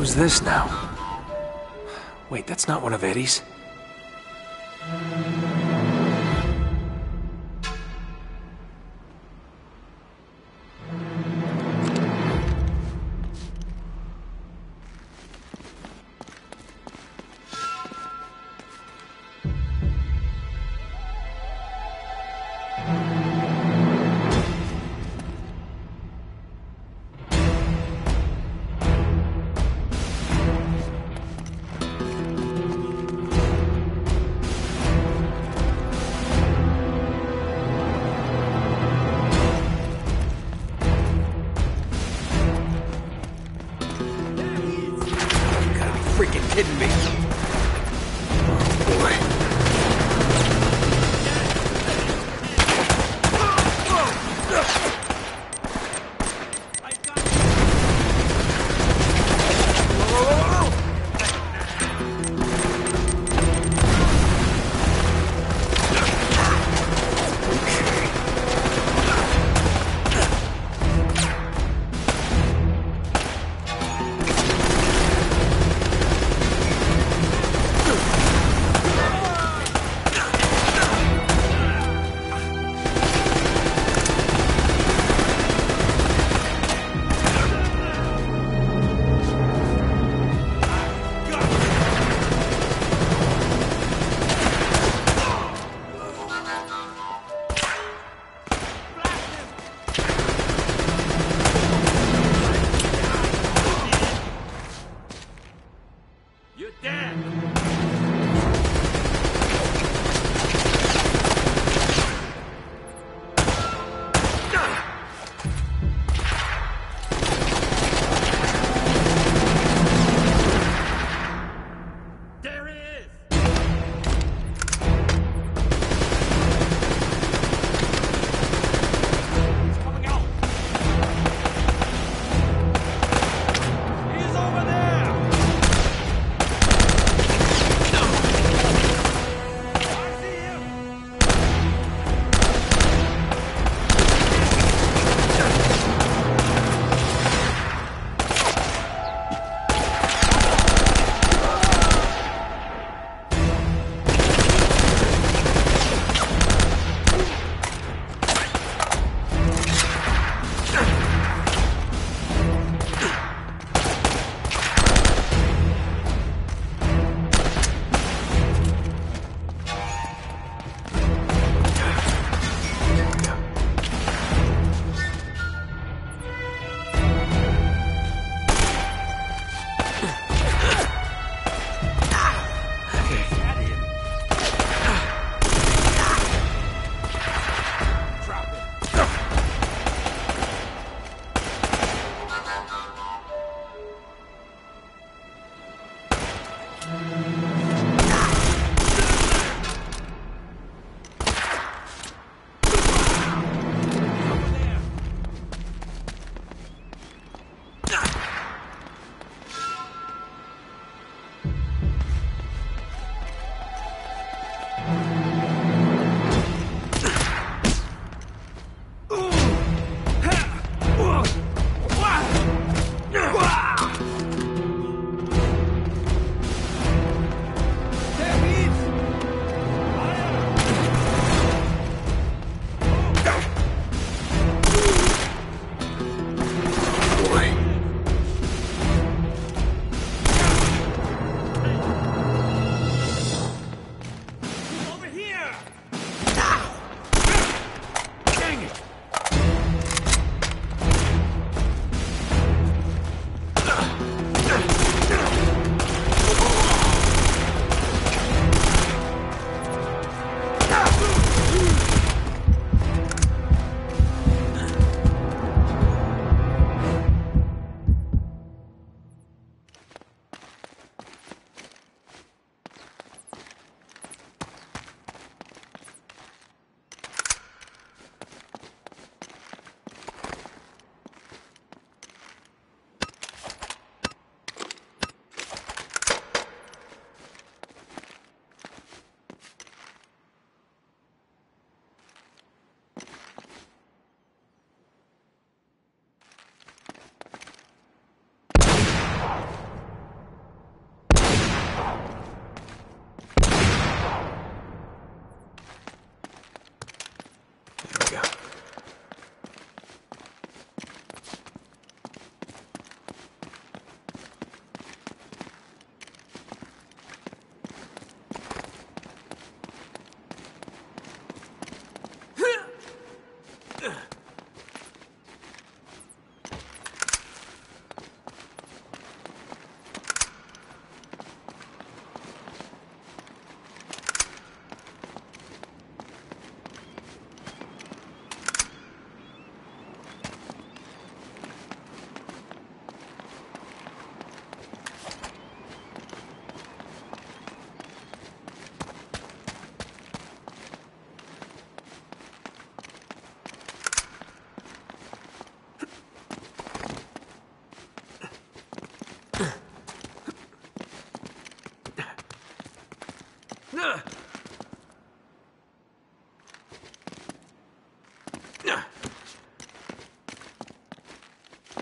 Who's this now? Wait, that's not one of Eddie's. Freaking kidding me.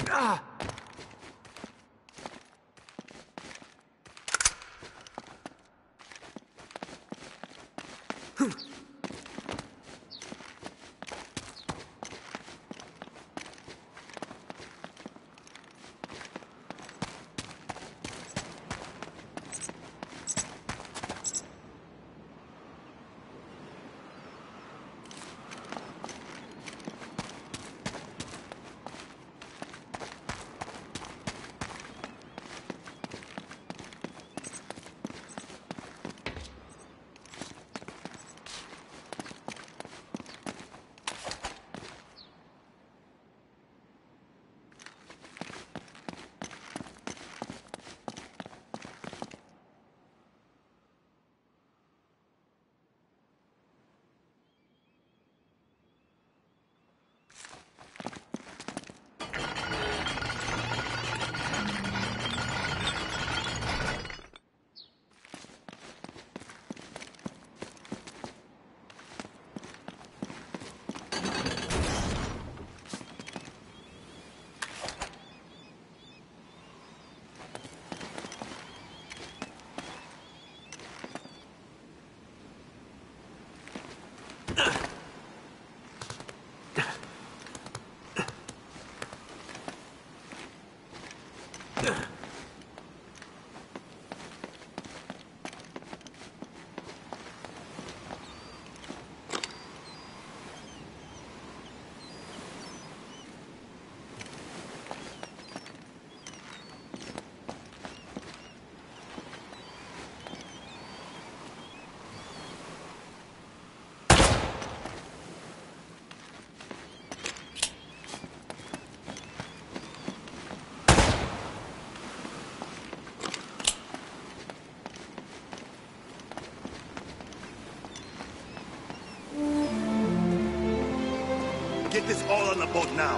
Get this all on the boat now.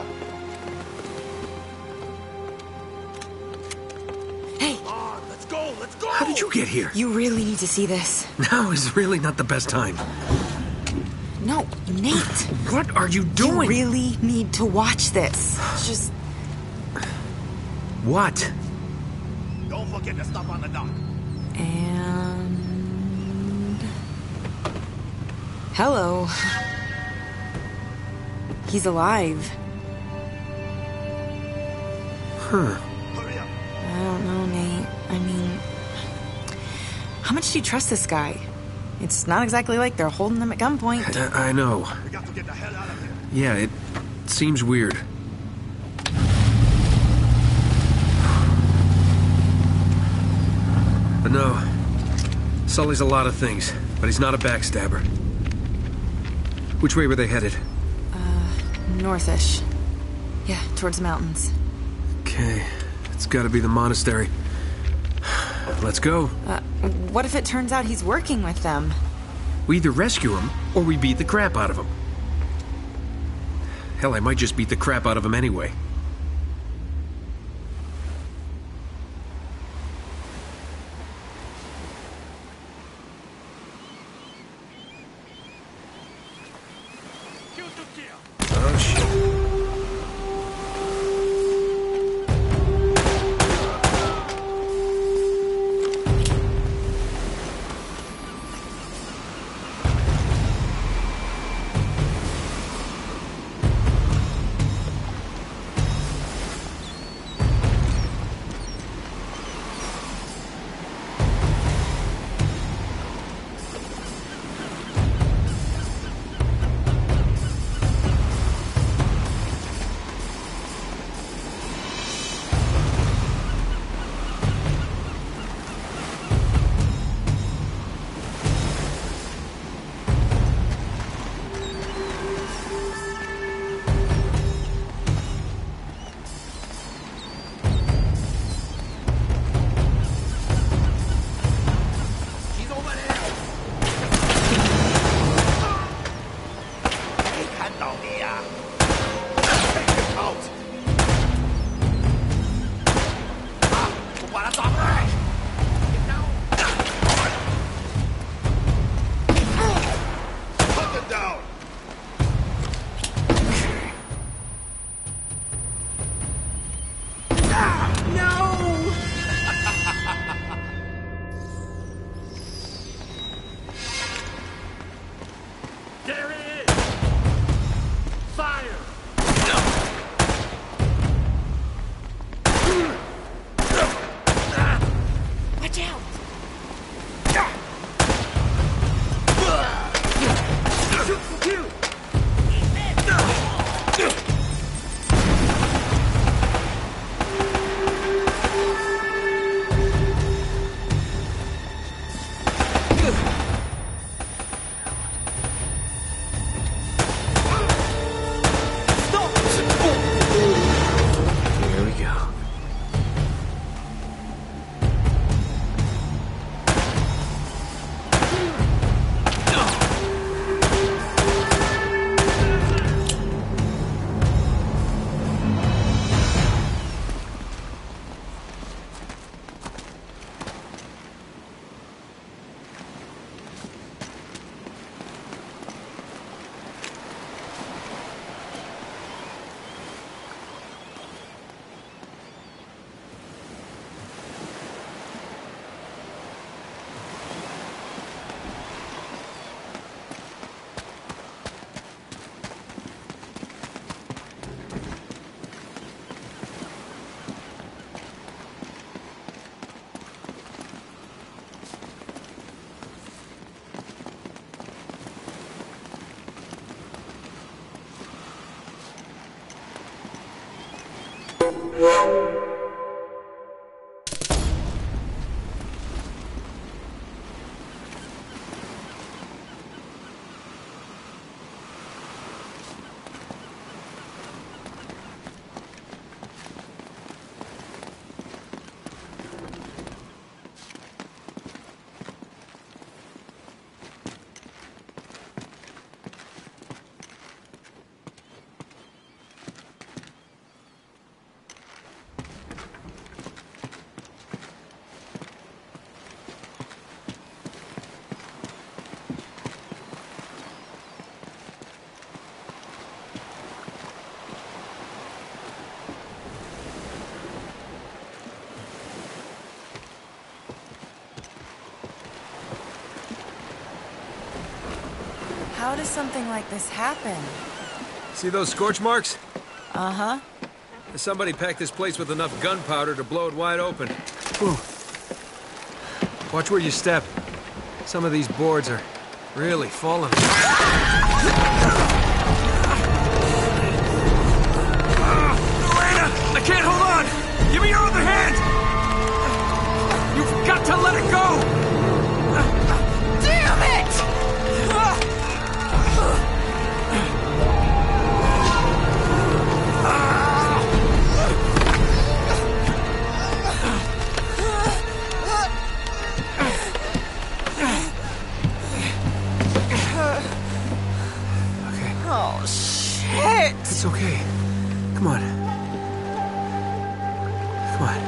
Hey, Come on, let's go, let's go! How did you get here? you really need to see this. Now is really not the best time. No, Nate. What are you doing? You really need to watch this. Just... What? Don't forget to stop on the dock. And... Hello. He's alive. Huh. Hurry up. I don't know, Nate. I mean... How much do you trust this guy? It's not exactly like they're holding him at gunpoint. I know. We got to get the hell out of here. Yeah, it seems weird. But no. Sully's a lot of things, but he's not a backstabber. Which way were they headed? Northish. Yeah, towards the mountains. Okay, it's gotta be the monastery. Let's go. What if it turns out he's working with them? We either rescue him, or we beat the crap out of him. Hell, I might just beat the crap out of him anyway. Oh, shit. How does something like this happen? See those scorch marks? Uh-huh. Somebody packed this place with enough gunpowder to blow it wide open. Whew. Watch where you step. Some of these boards are really falling. Elena! I can't hold on! Give me your other hand! You've got to let it go! Damn it! Oh, shit! It's okay. Come on. Come on.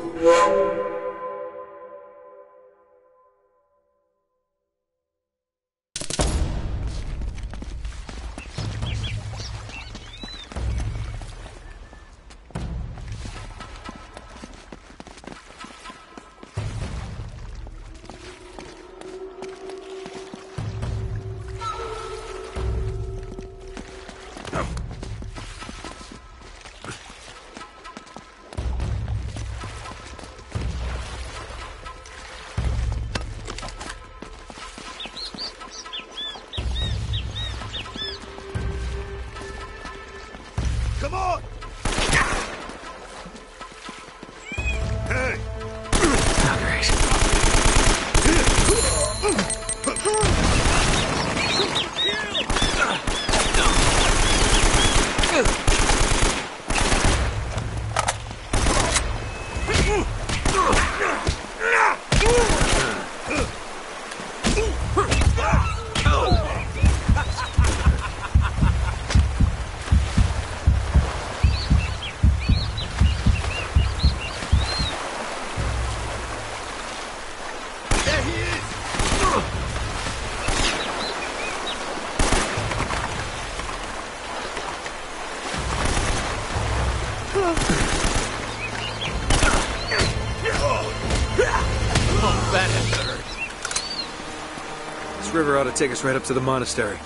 Come on! Hey! Oh, great. There he is! Oh, that had to hurt. This river ought to take us right up to the monastery.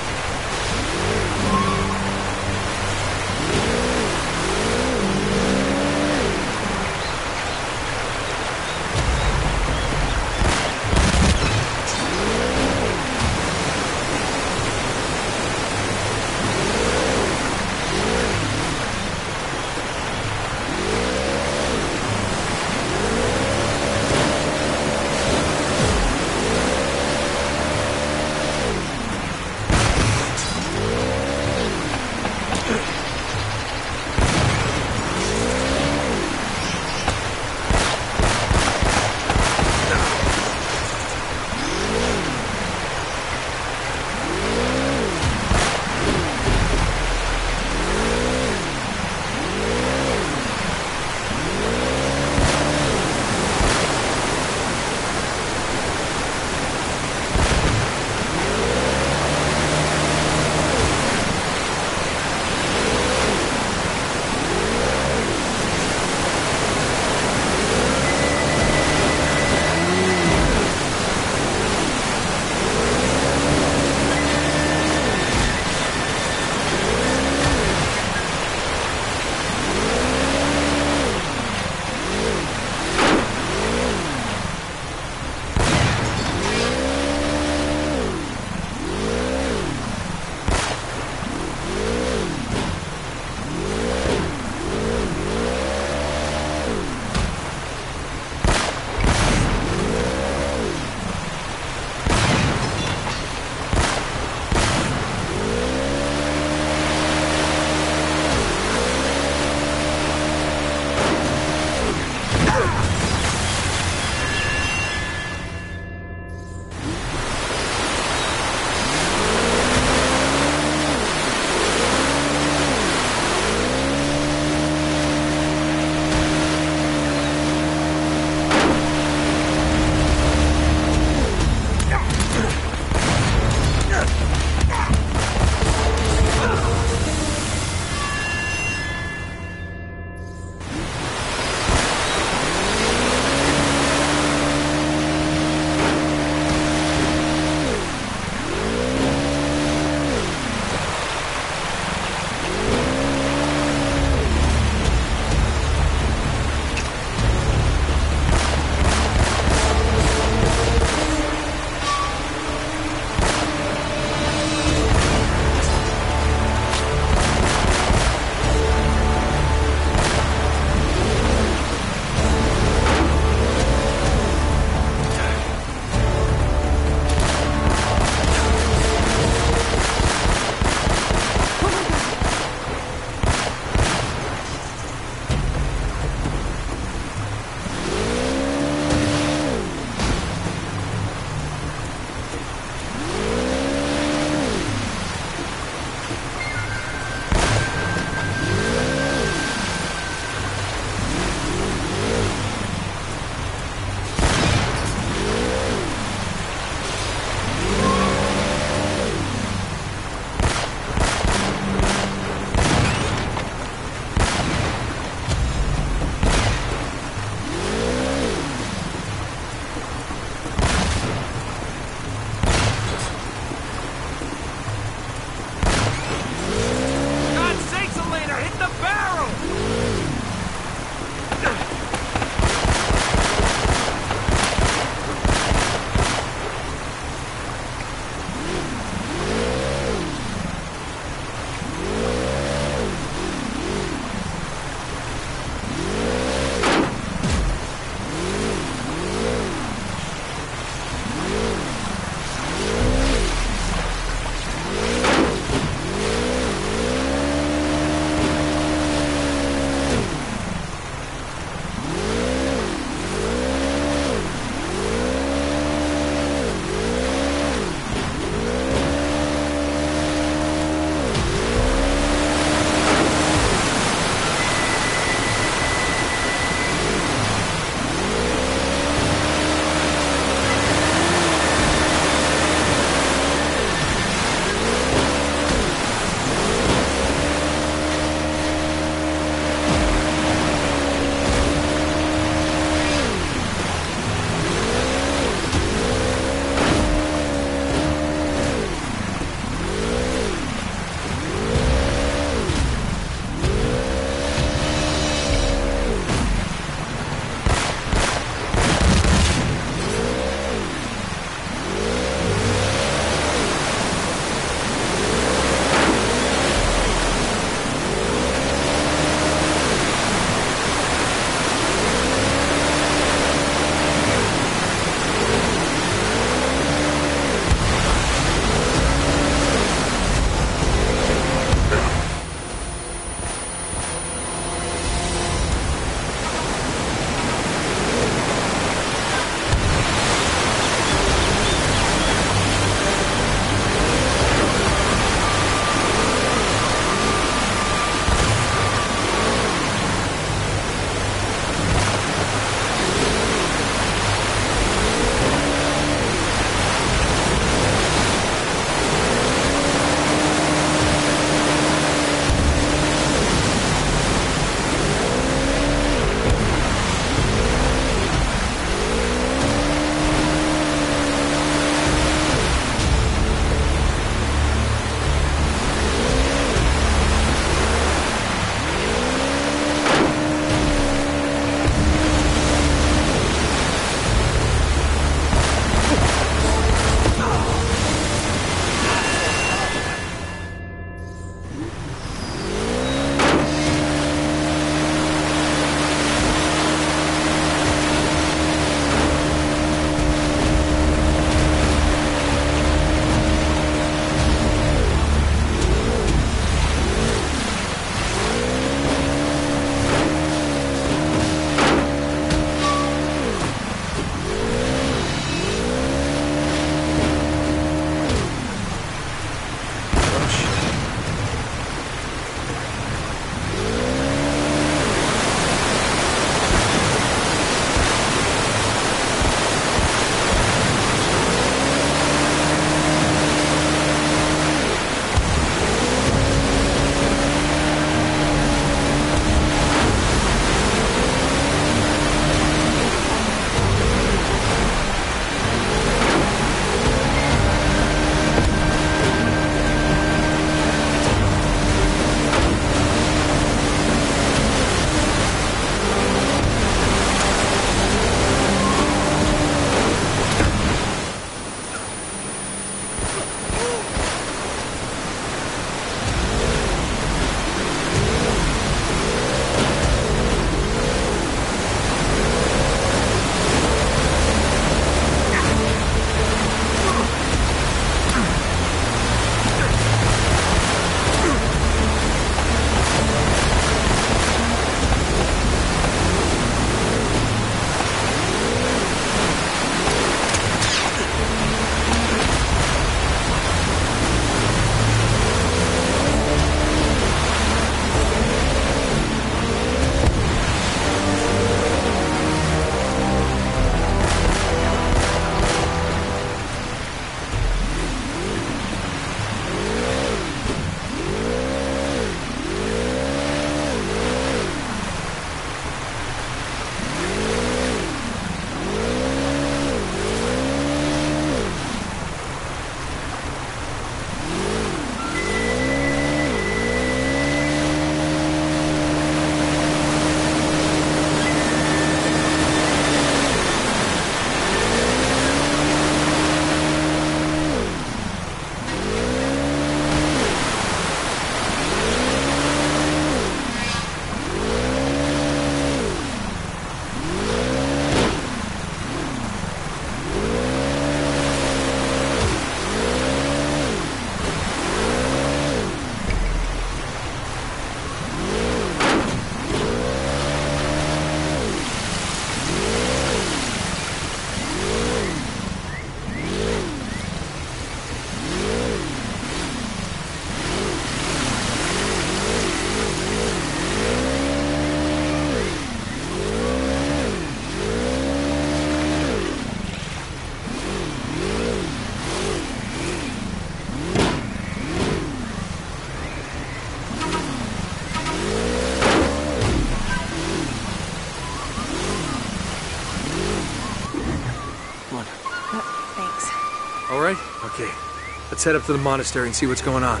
Okay, let's head up to the monastery and see what's going on.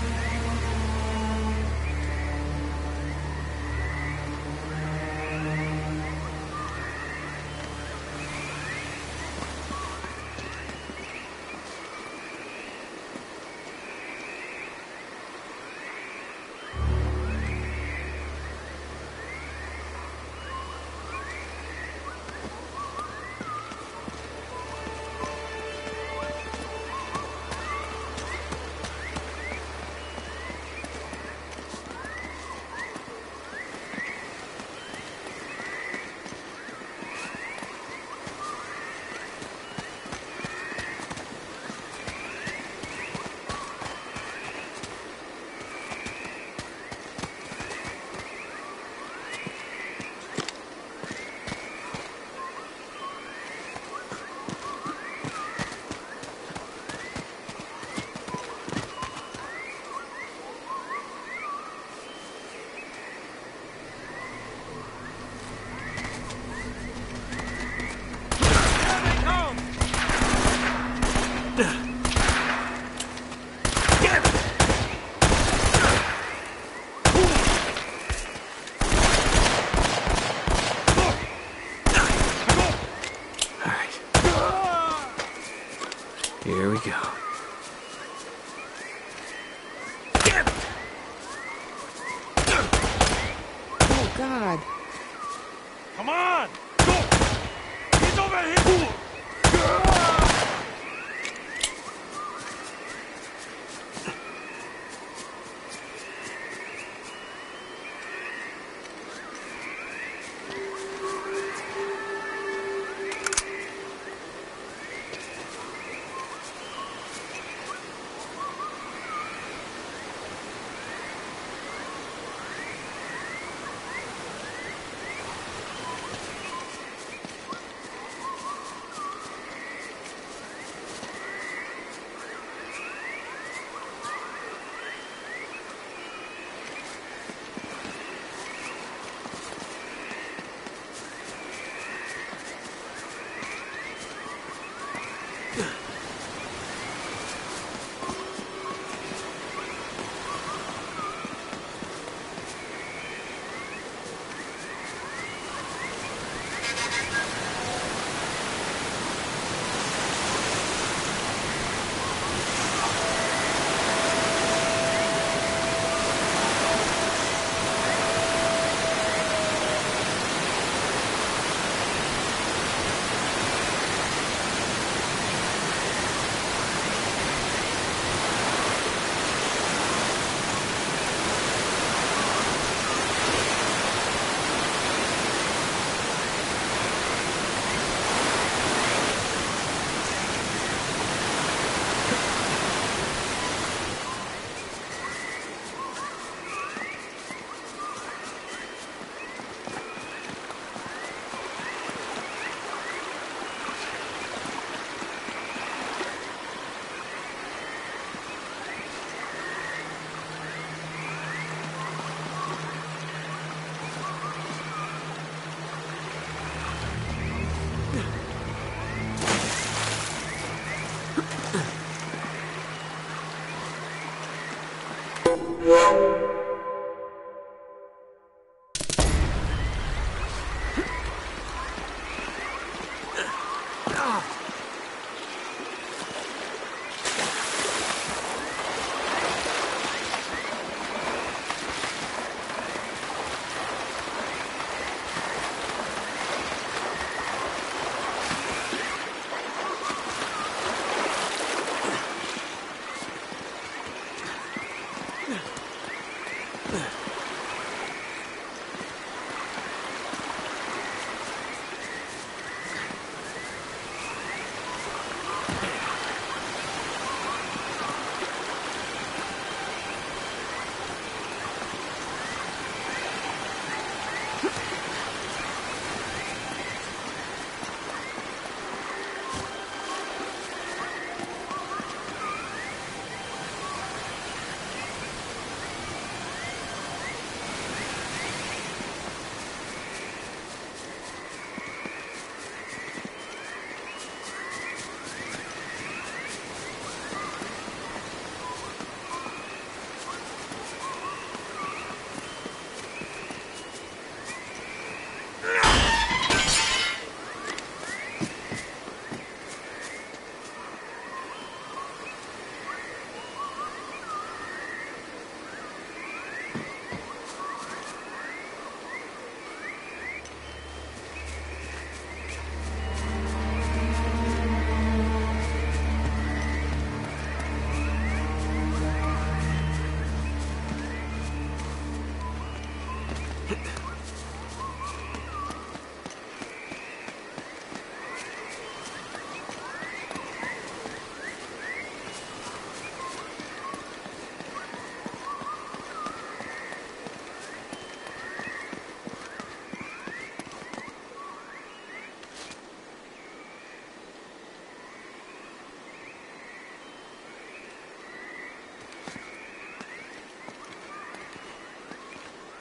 Here we go. Oh, God. Come on! Go! He's over here!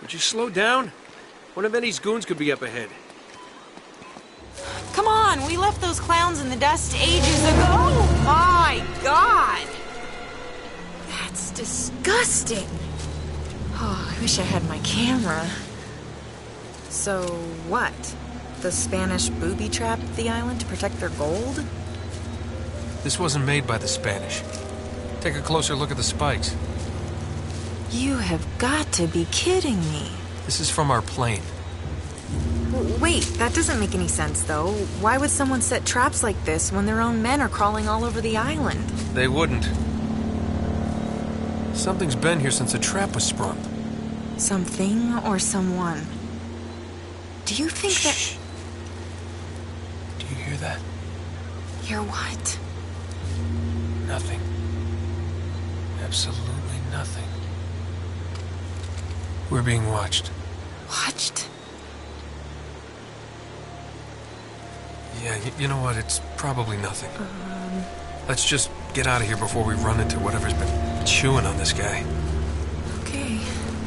Would you slow down? One of Eddie's goons could be up ahead. Come on, we left those clowns in the dust ages ago. Oh my God! That's disgusting. Oh, I wish I had my camera. So what? The Spanish booby-trapped the island to protect their gold? This wasn't made by the Spanish. Take a closer look at the spikes. You have got to be kidding me. This is from our plane. Wait, that doesn't make any sense, though. Why would someone set traps like this when their own men are crawling all over the island? They wouldn't. Something's been here since a trap was sprung. Something or someone? Do you think Shh. Do you hear that? Hear what? Nothing. Absolutely nothing. We're being watched. Watched? Yeah, you know what? It's probably nothing. Let's just get out of here before we run into whatever's been chewing on this guy. Okay.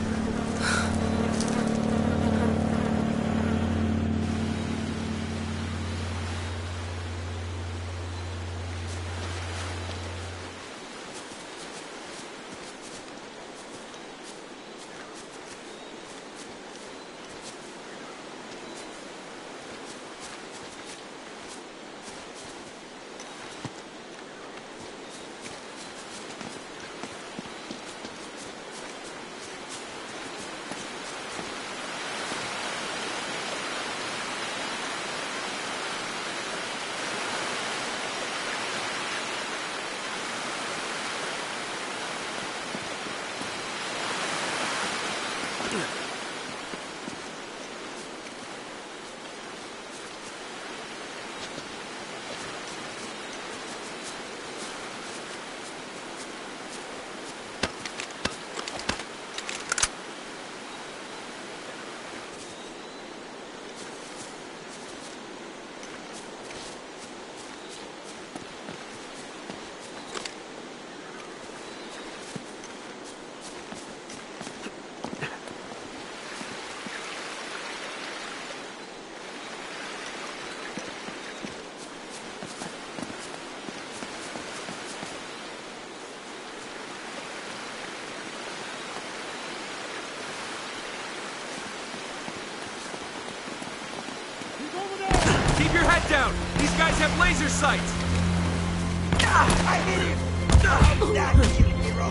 Keep your head down! These guys have laser sights! I hit him! That's you, hero!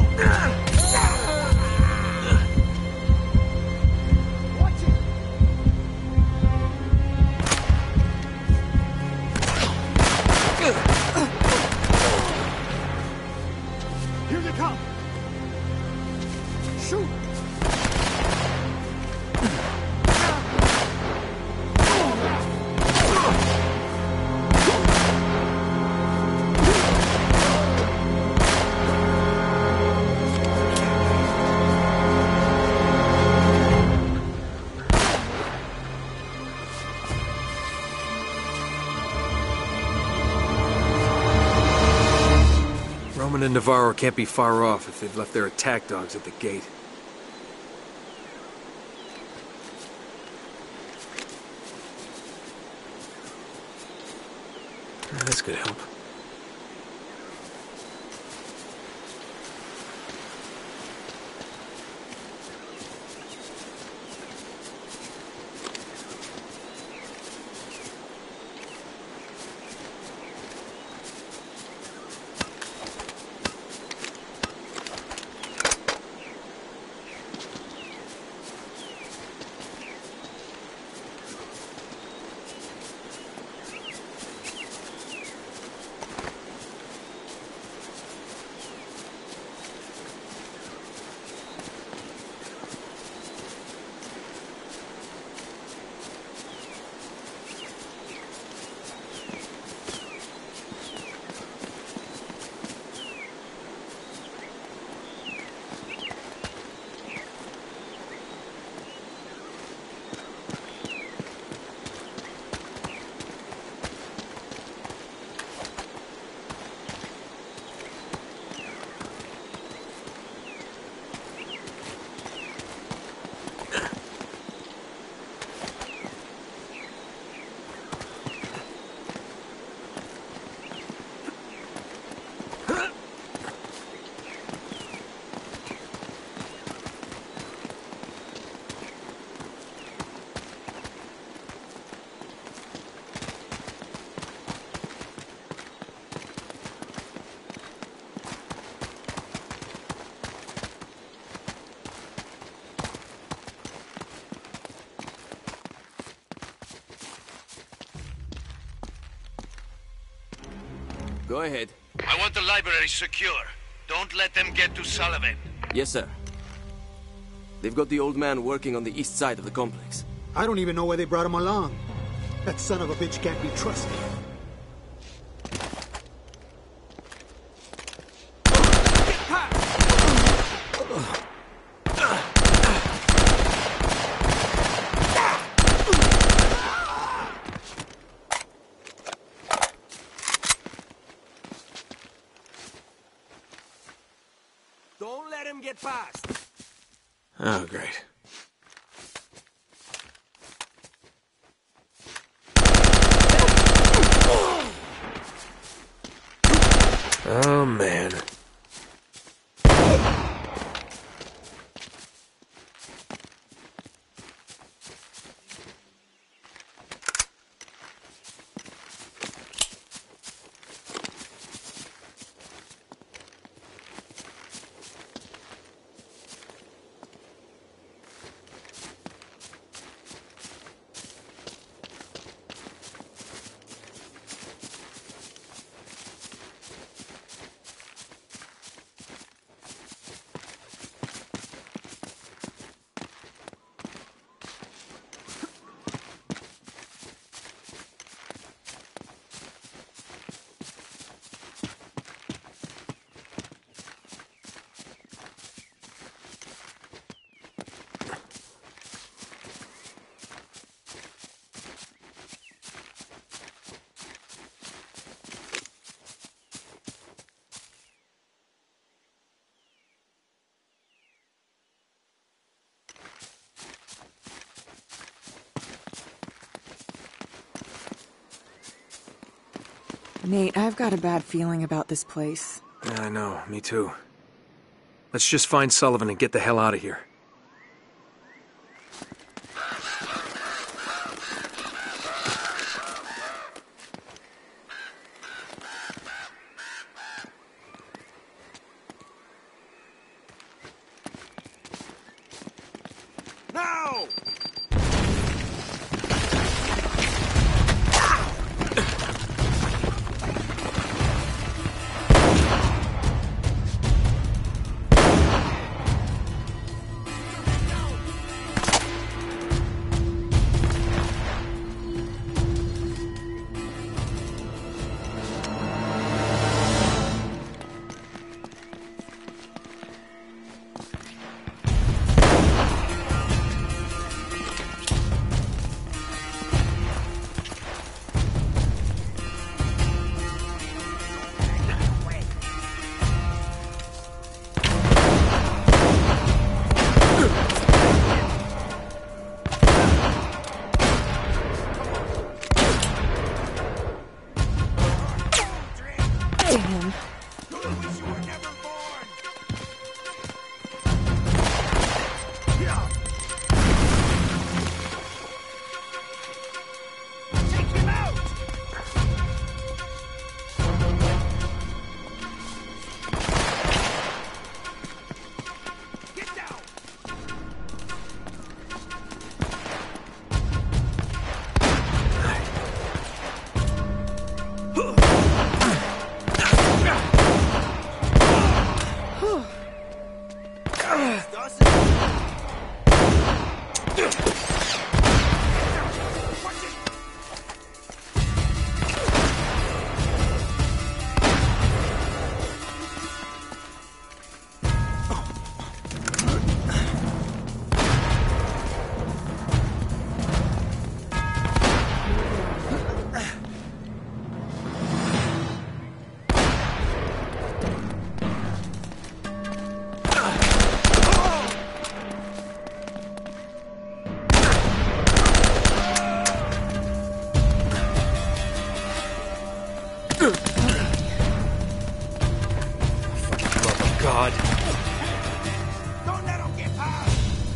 Watch it! Here they come! Shoot! Roman and Navarro can't be far off if they've left their attack dogs at the gate. This could help. Go ahead. I want the library secure. Don't let them get to Sullivan. Yes, sir. They've got the old man working on the east side of the complex. I don't even know why they brought him along. That son of a bitch can't be trusted. Don't let him get past. Oh, great. Oh, man. Nate, I've got a bad feeling about this place. Yeah, I know, me too. Let's just find Sullivan and get the hell out of here. Now! Damn. God. Don't let him get past!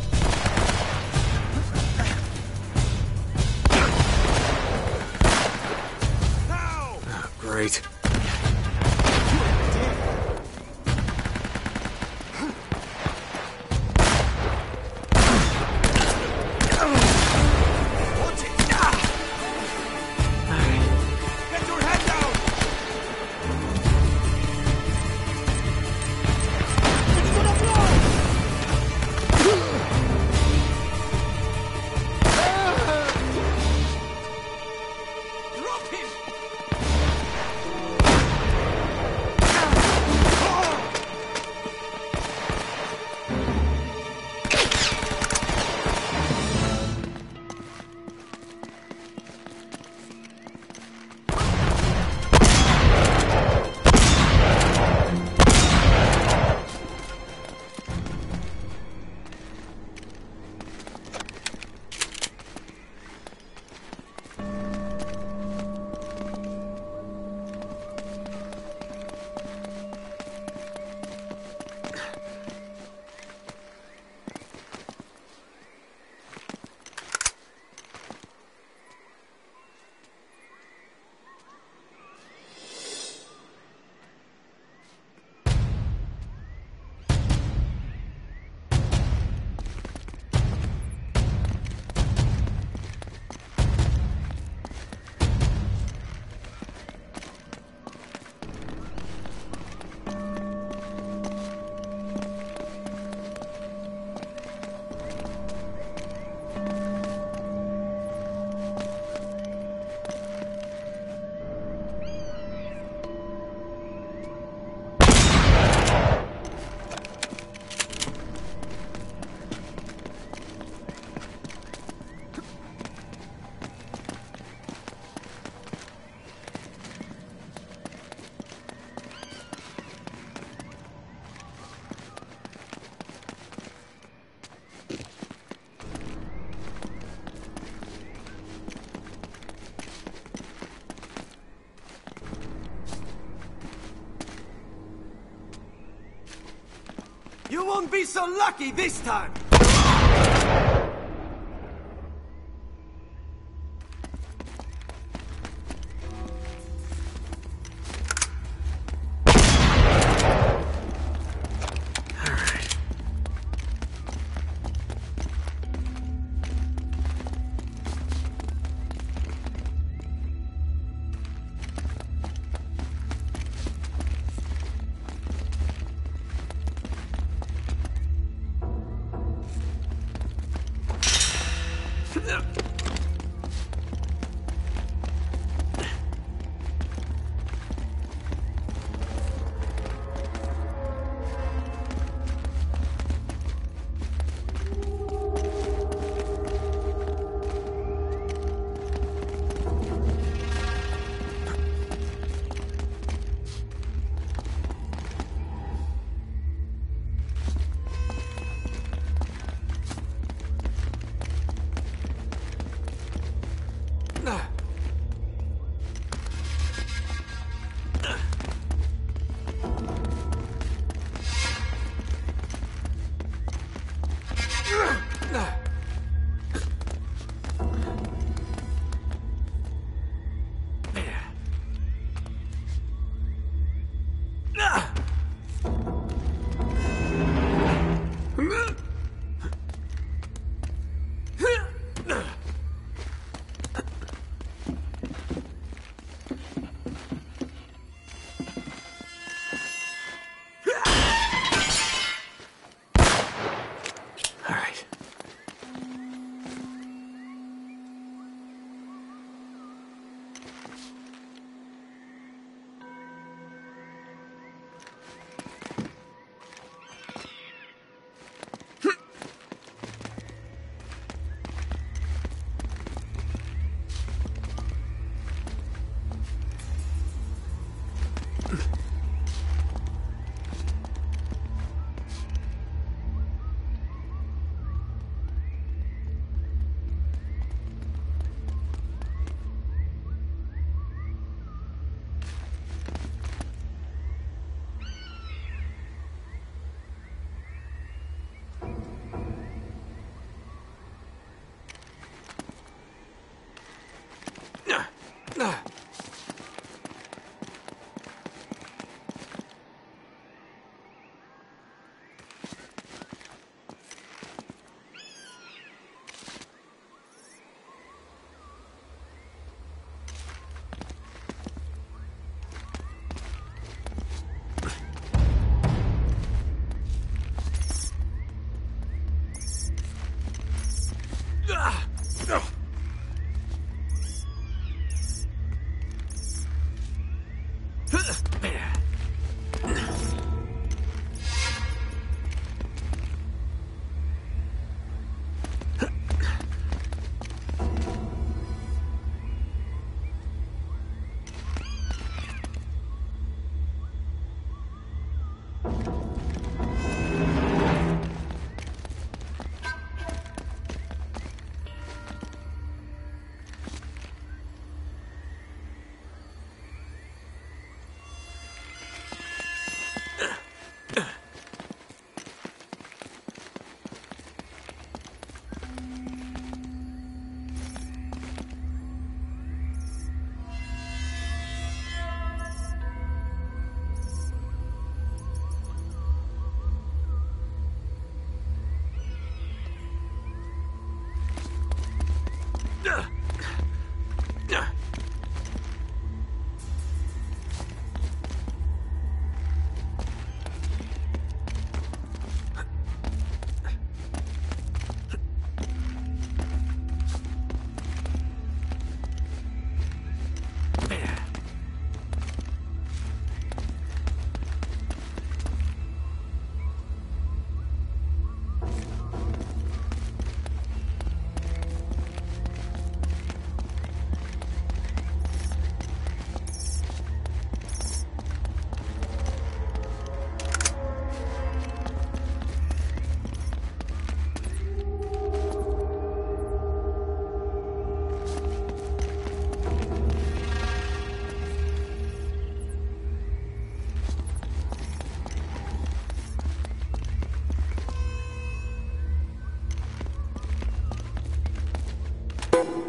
Now! Oh, great. Watch it! Get your head down! You won't be so lucky this time!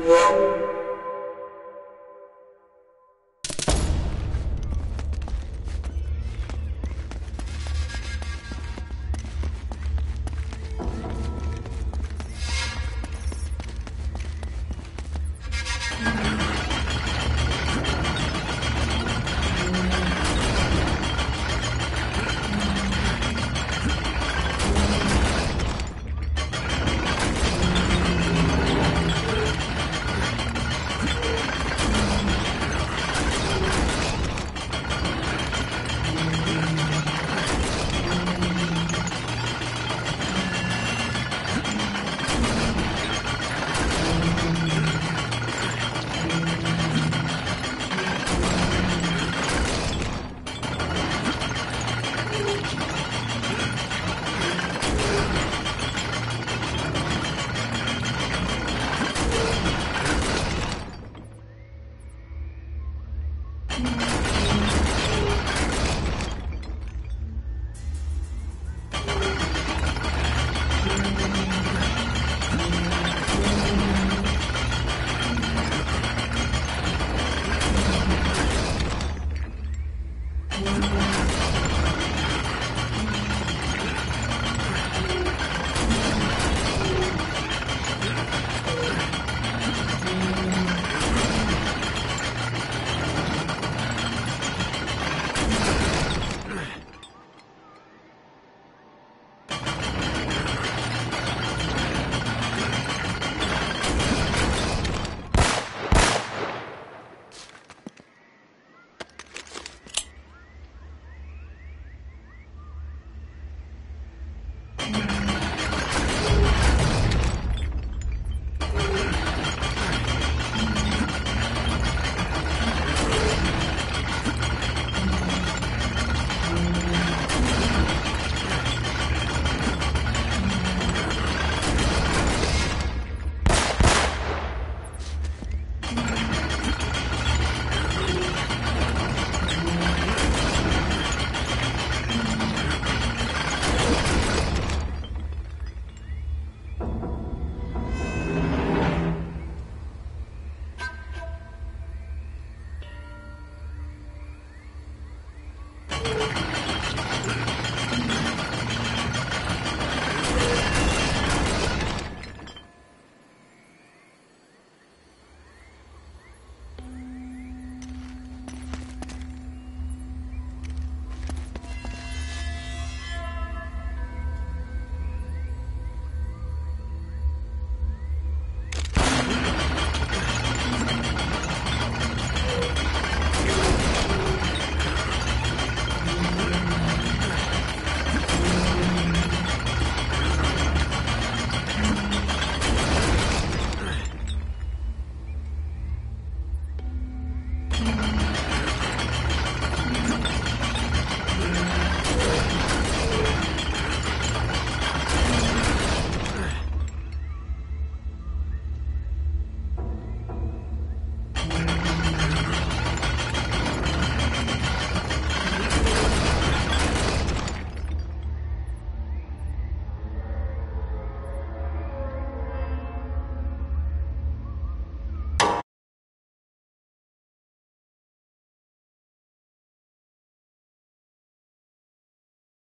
Bye.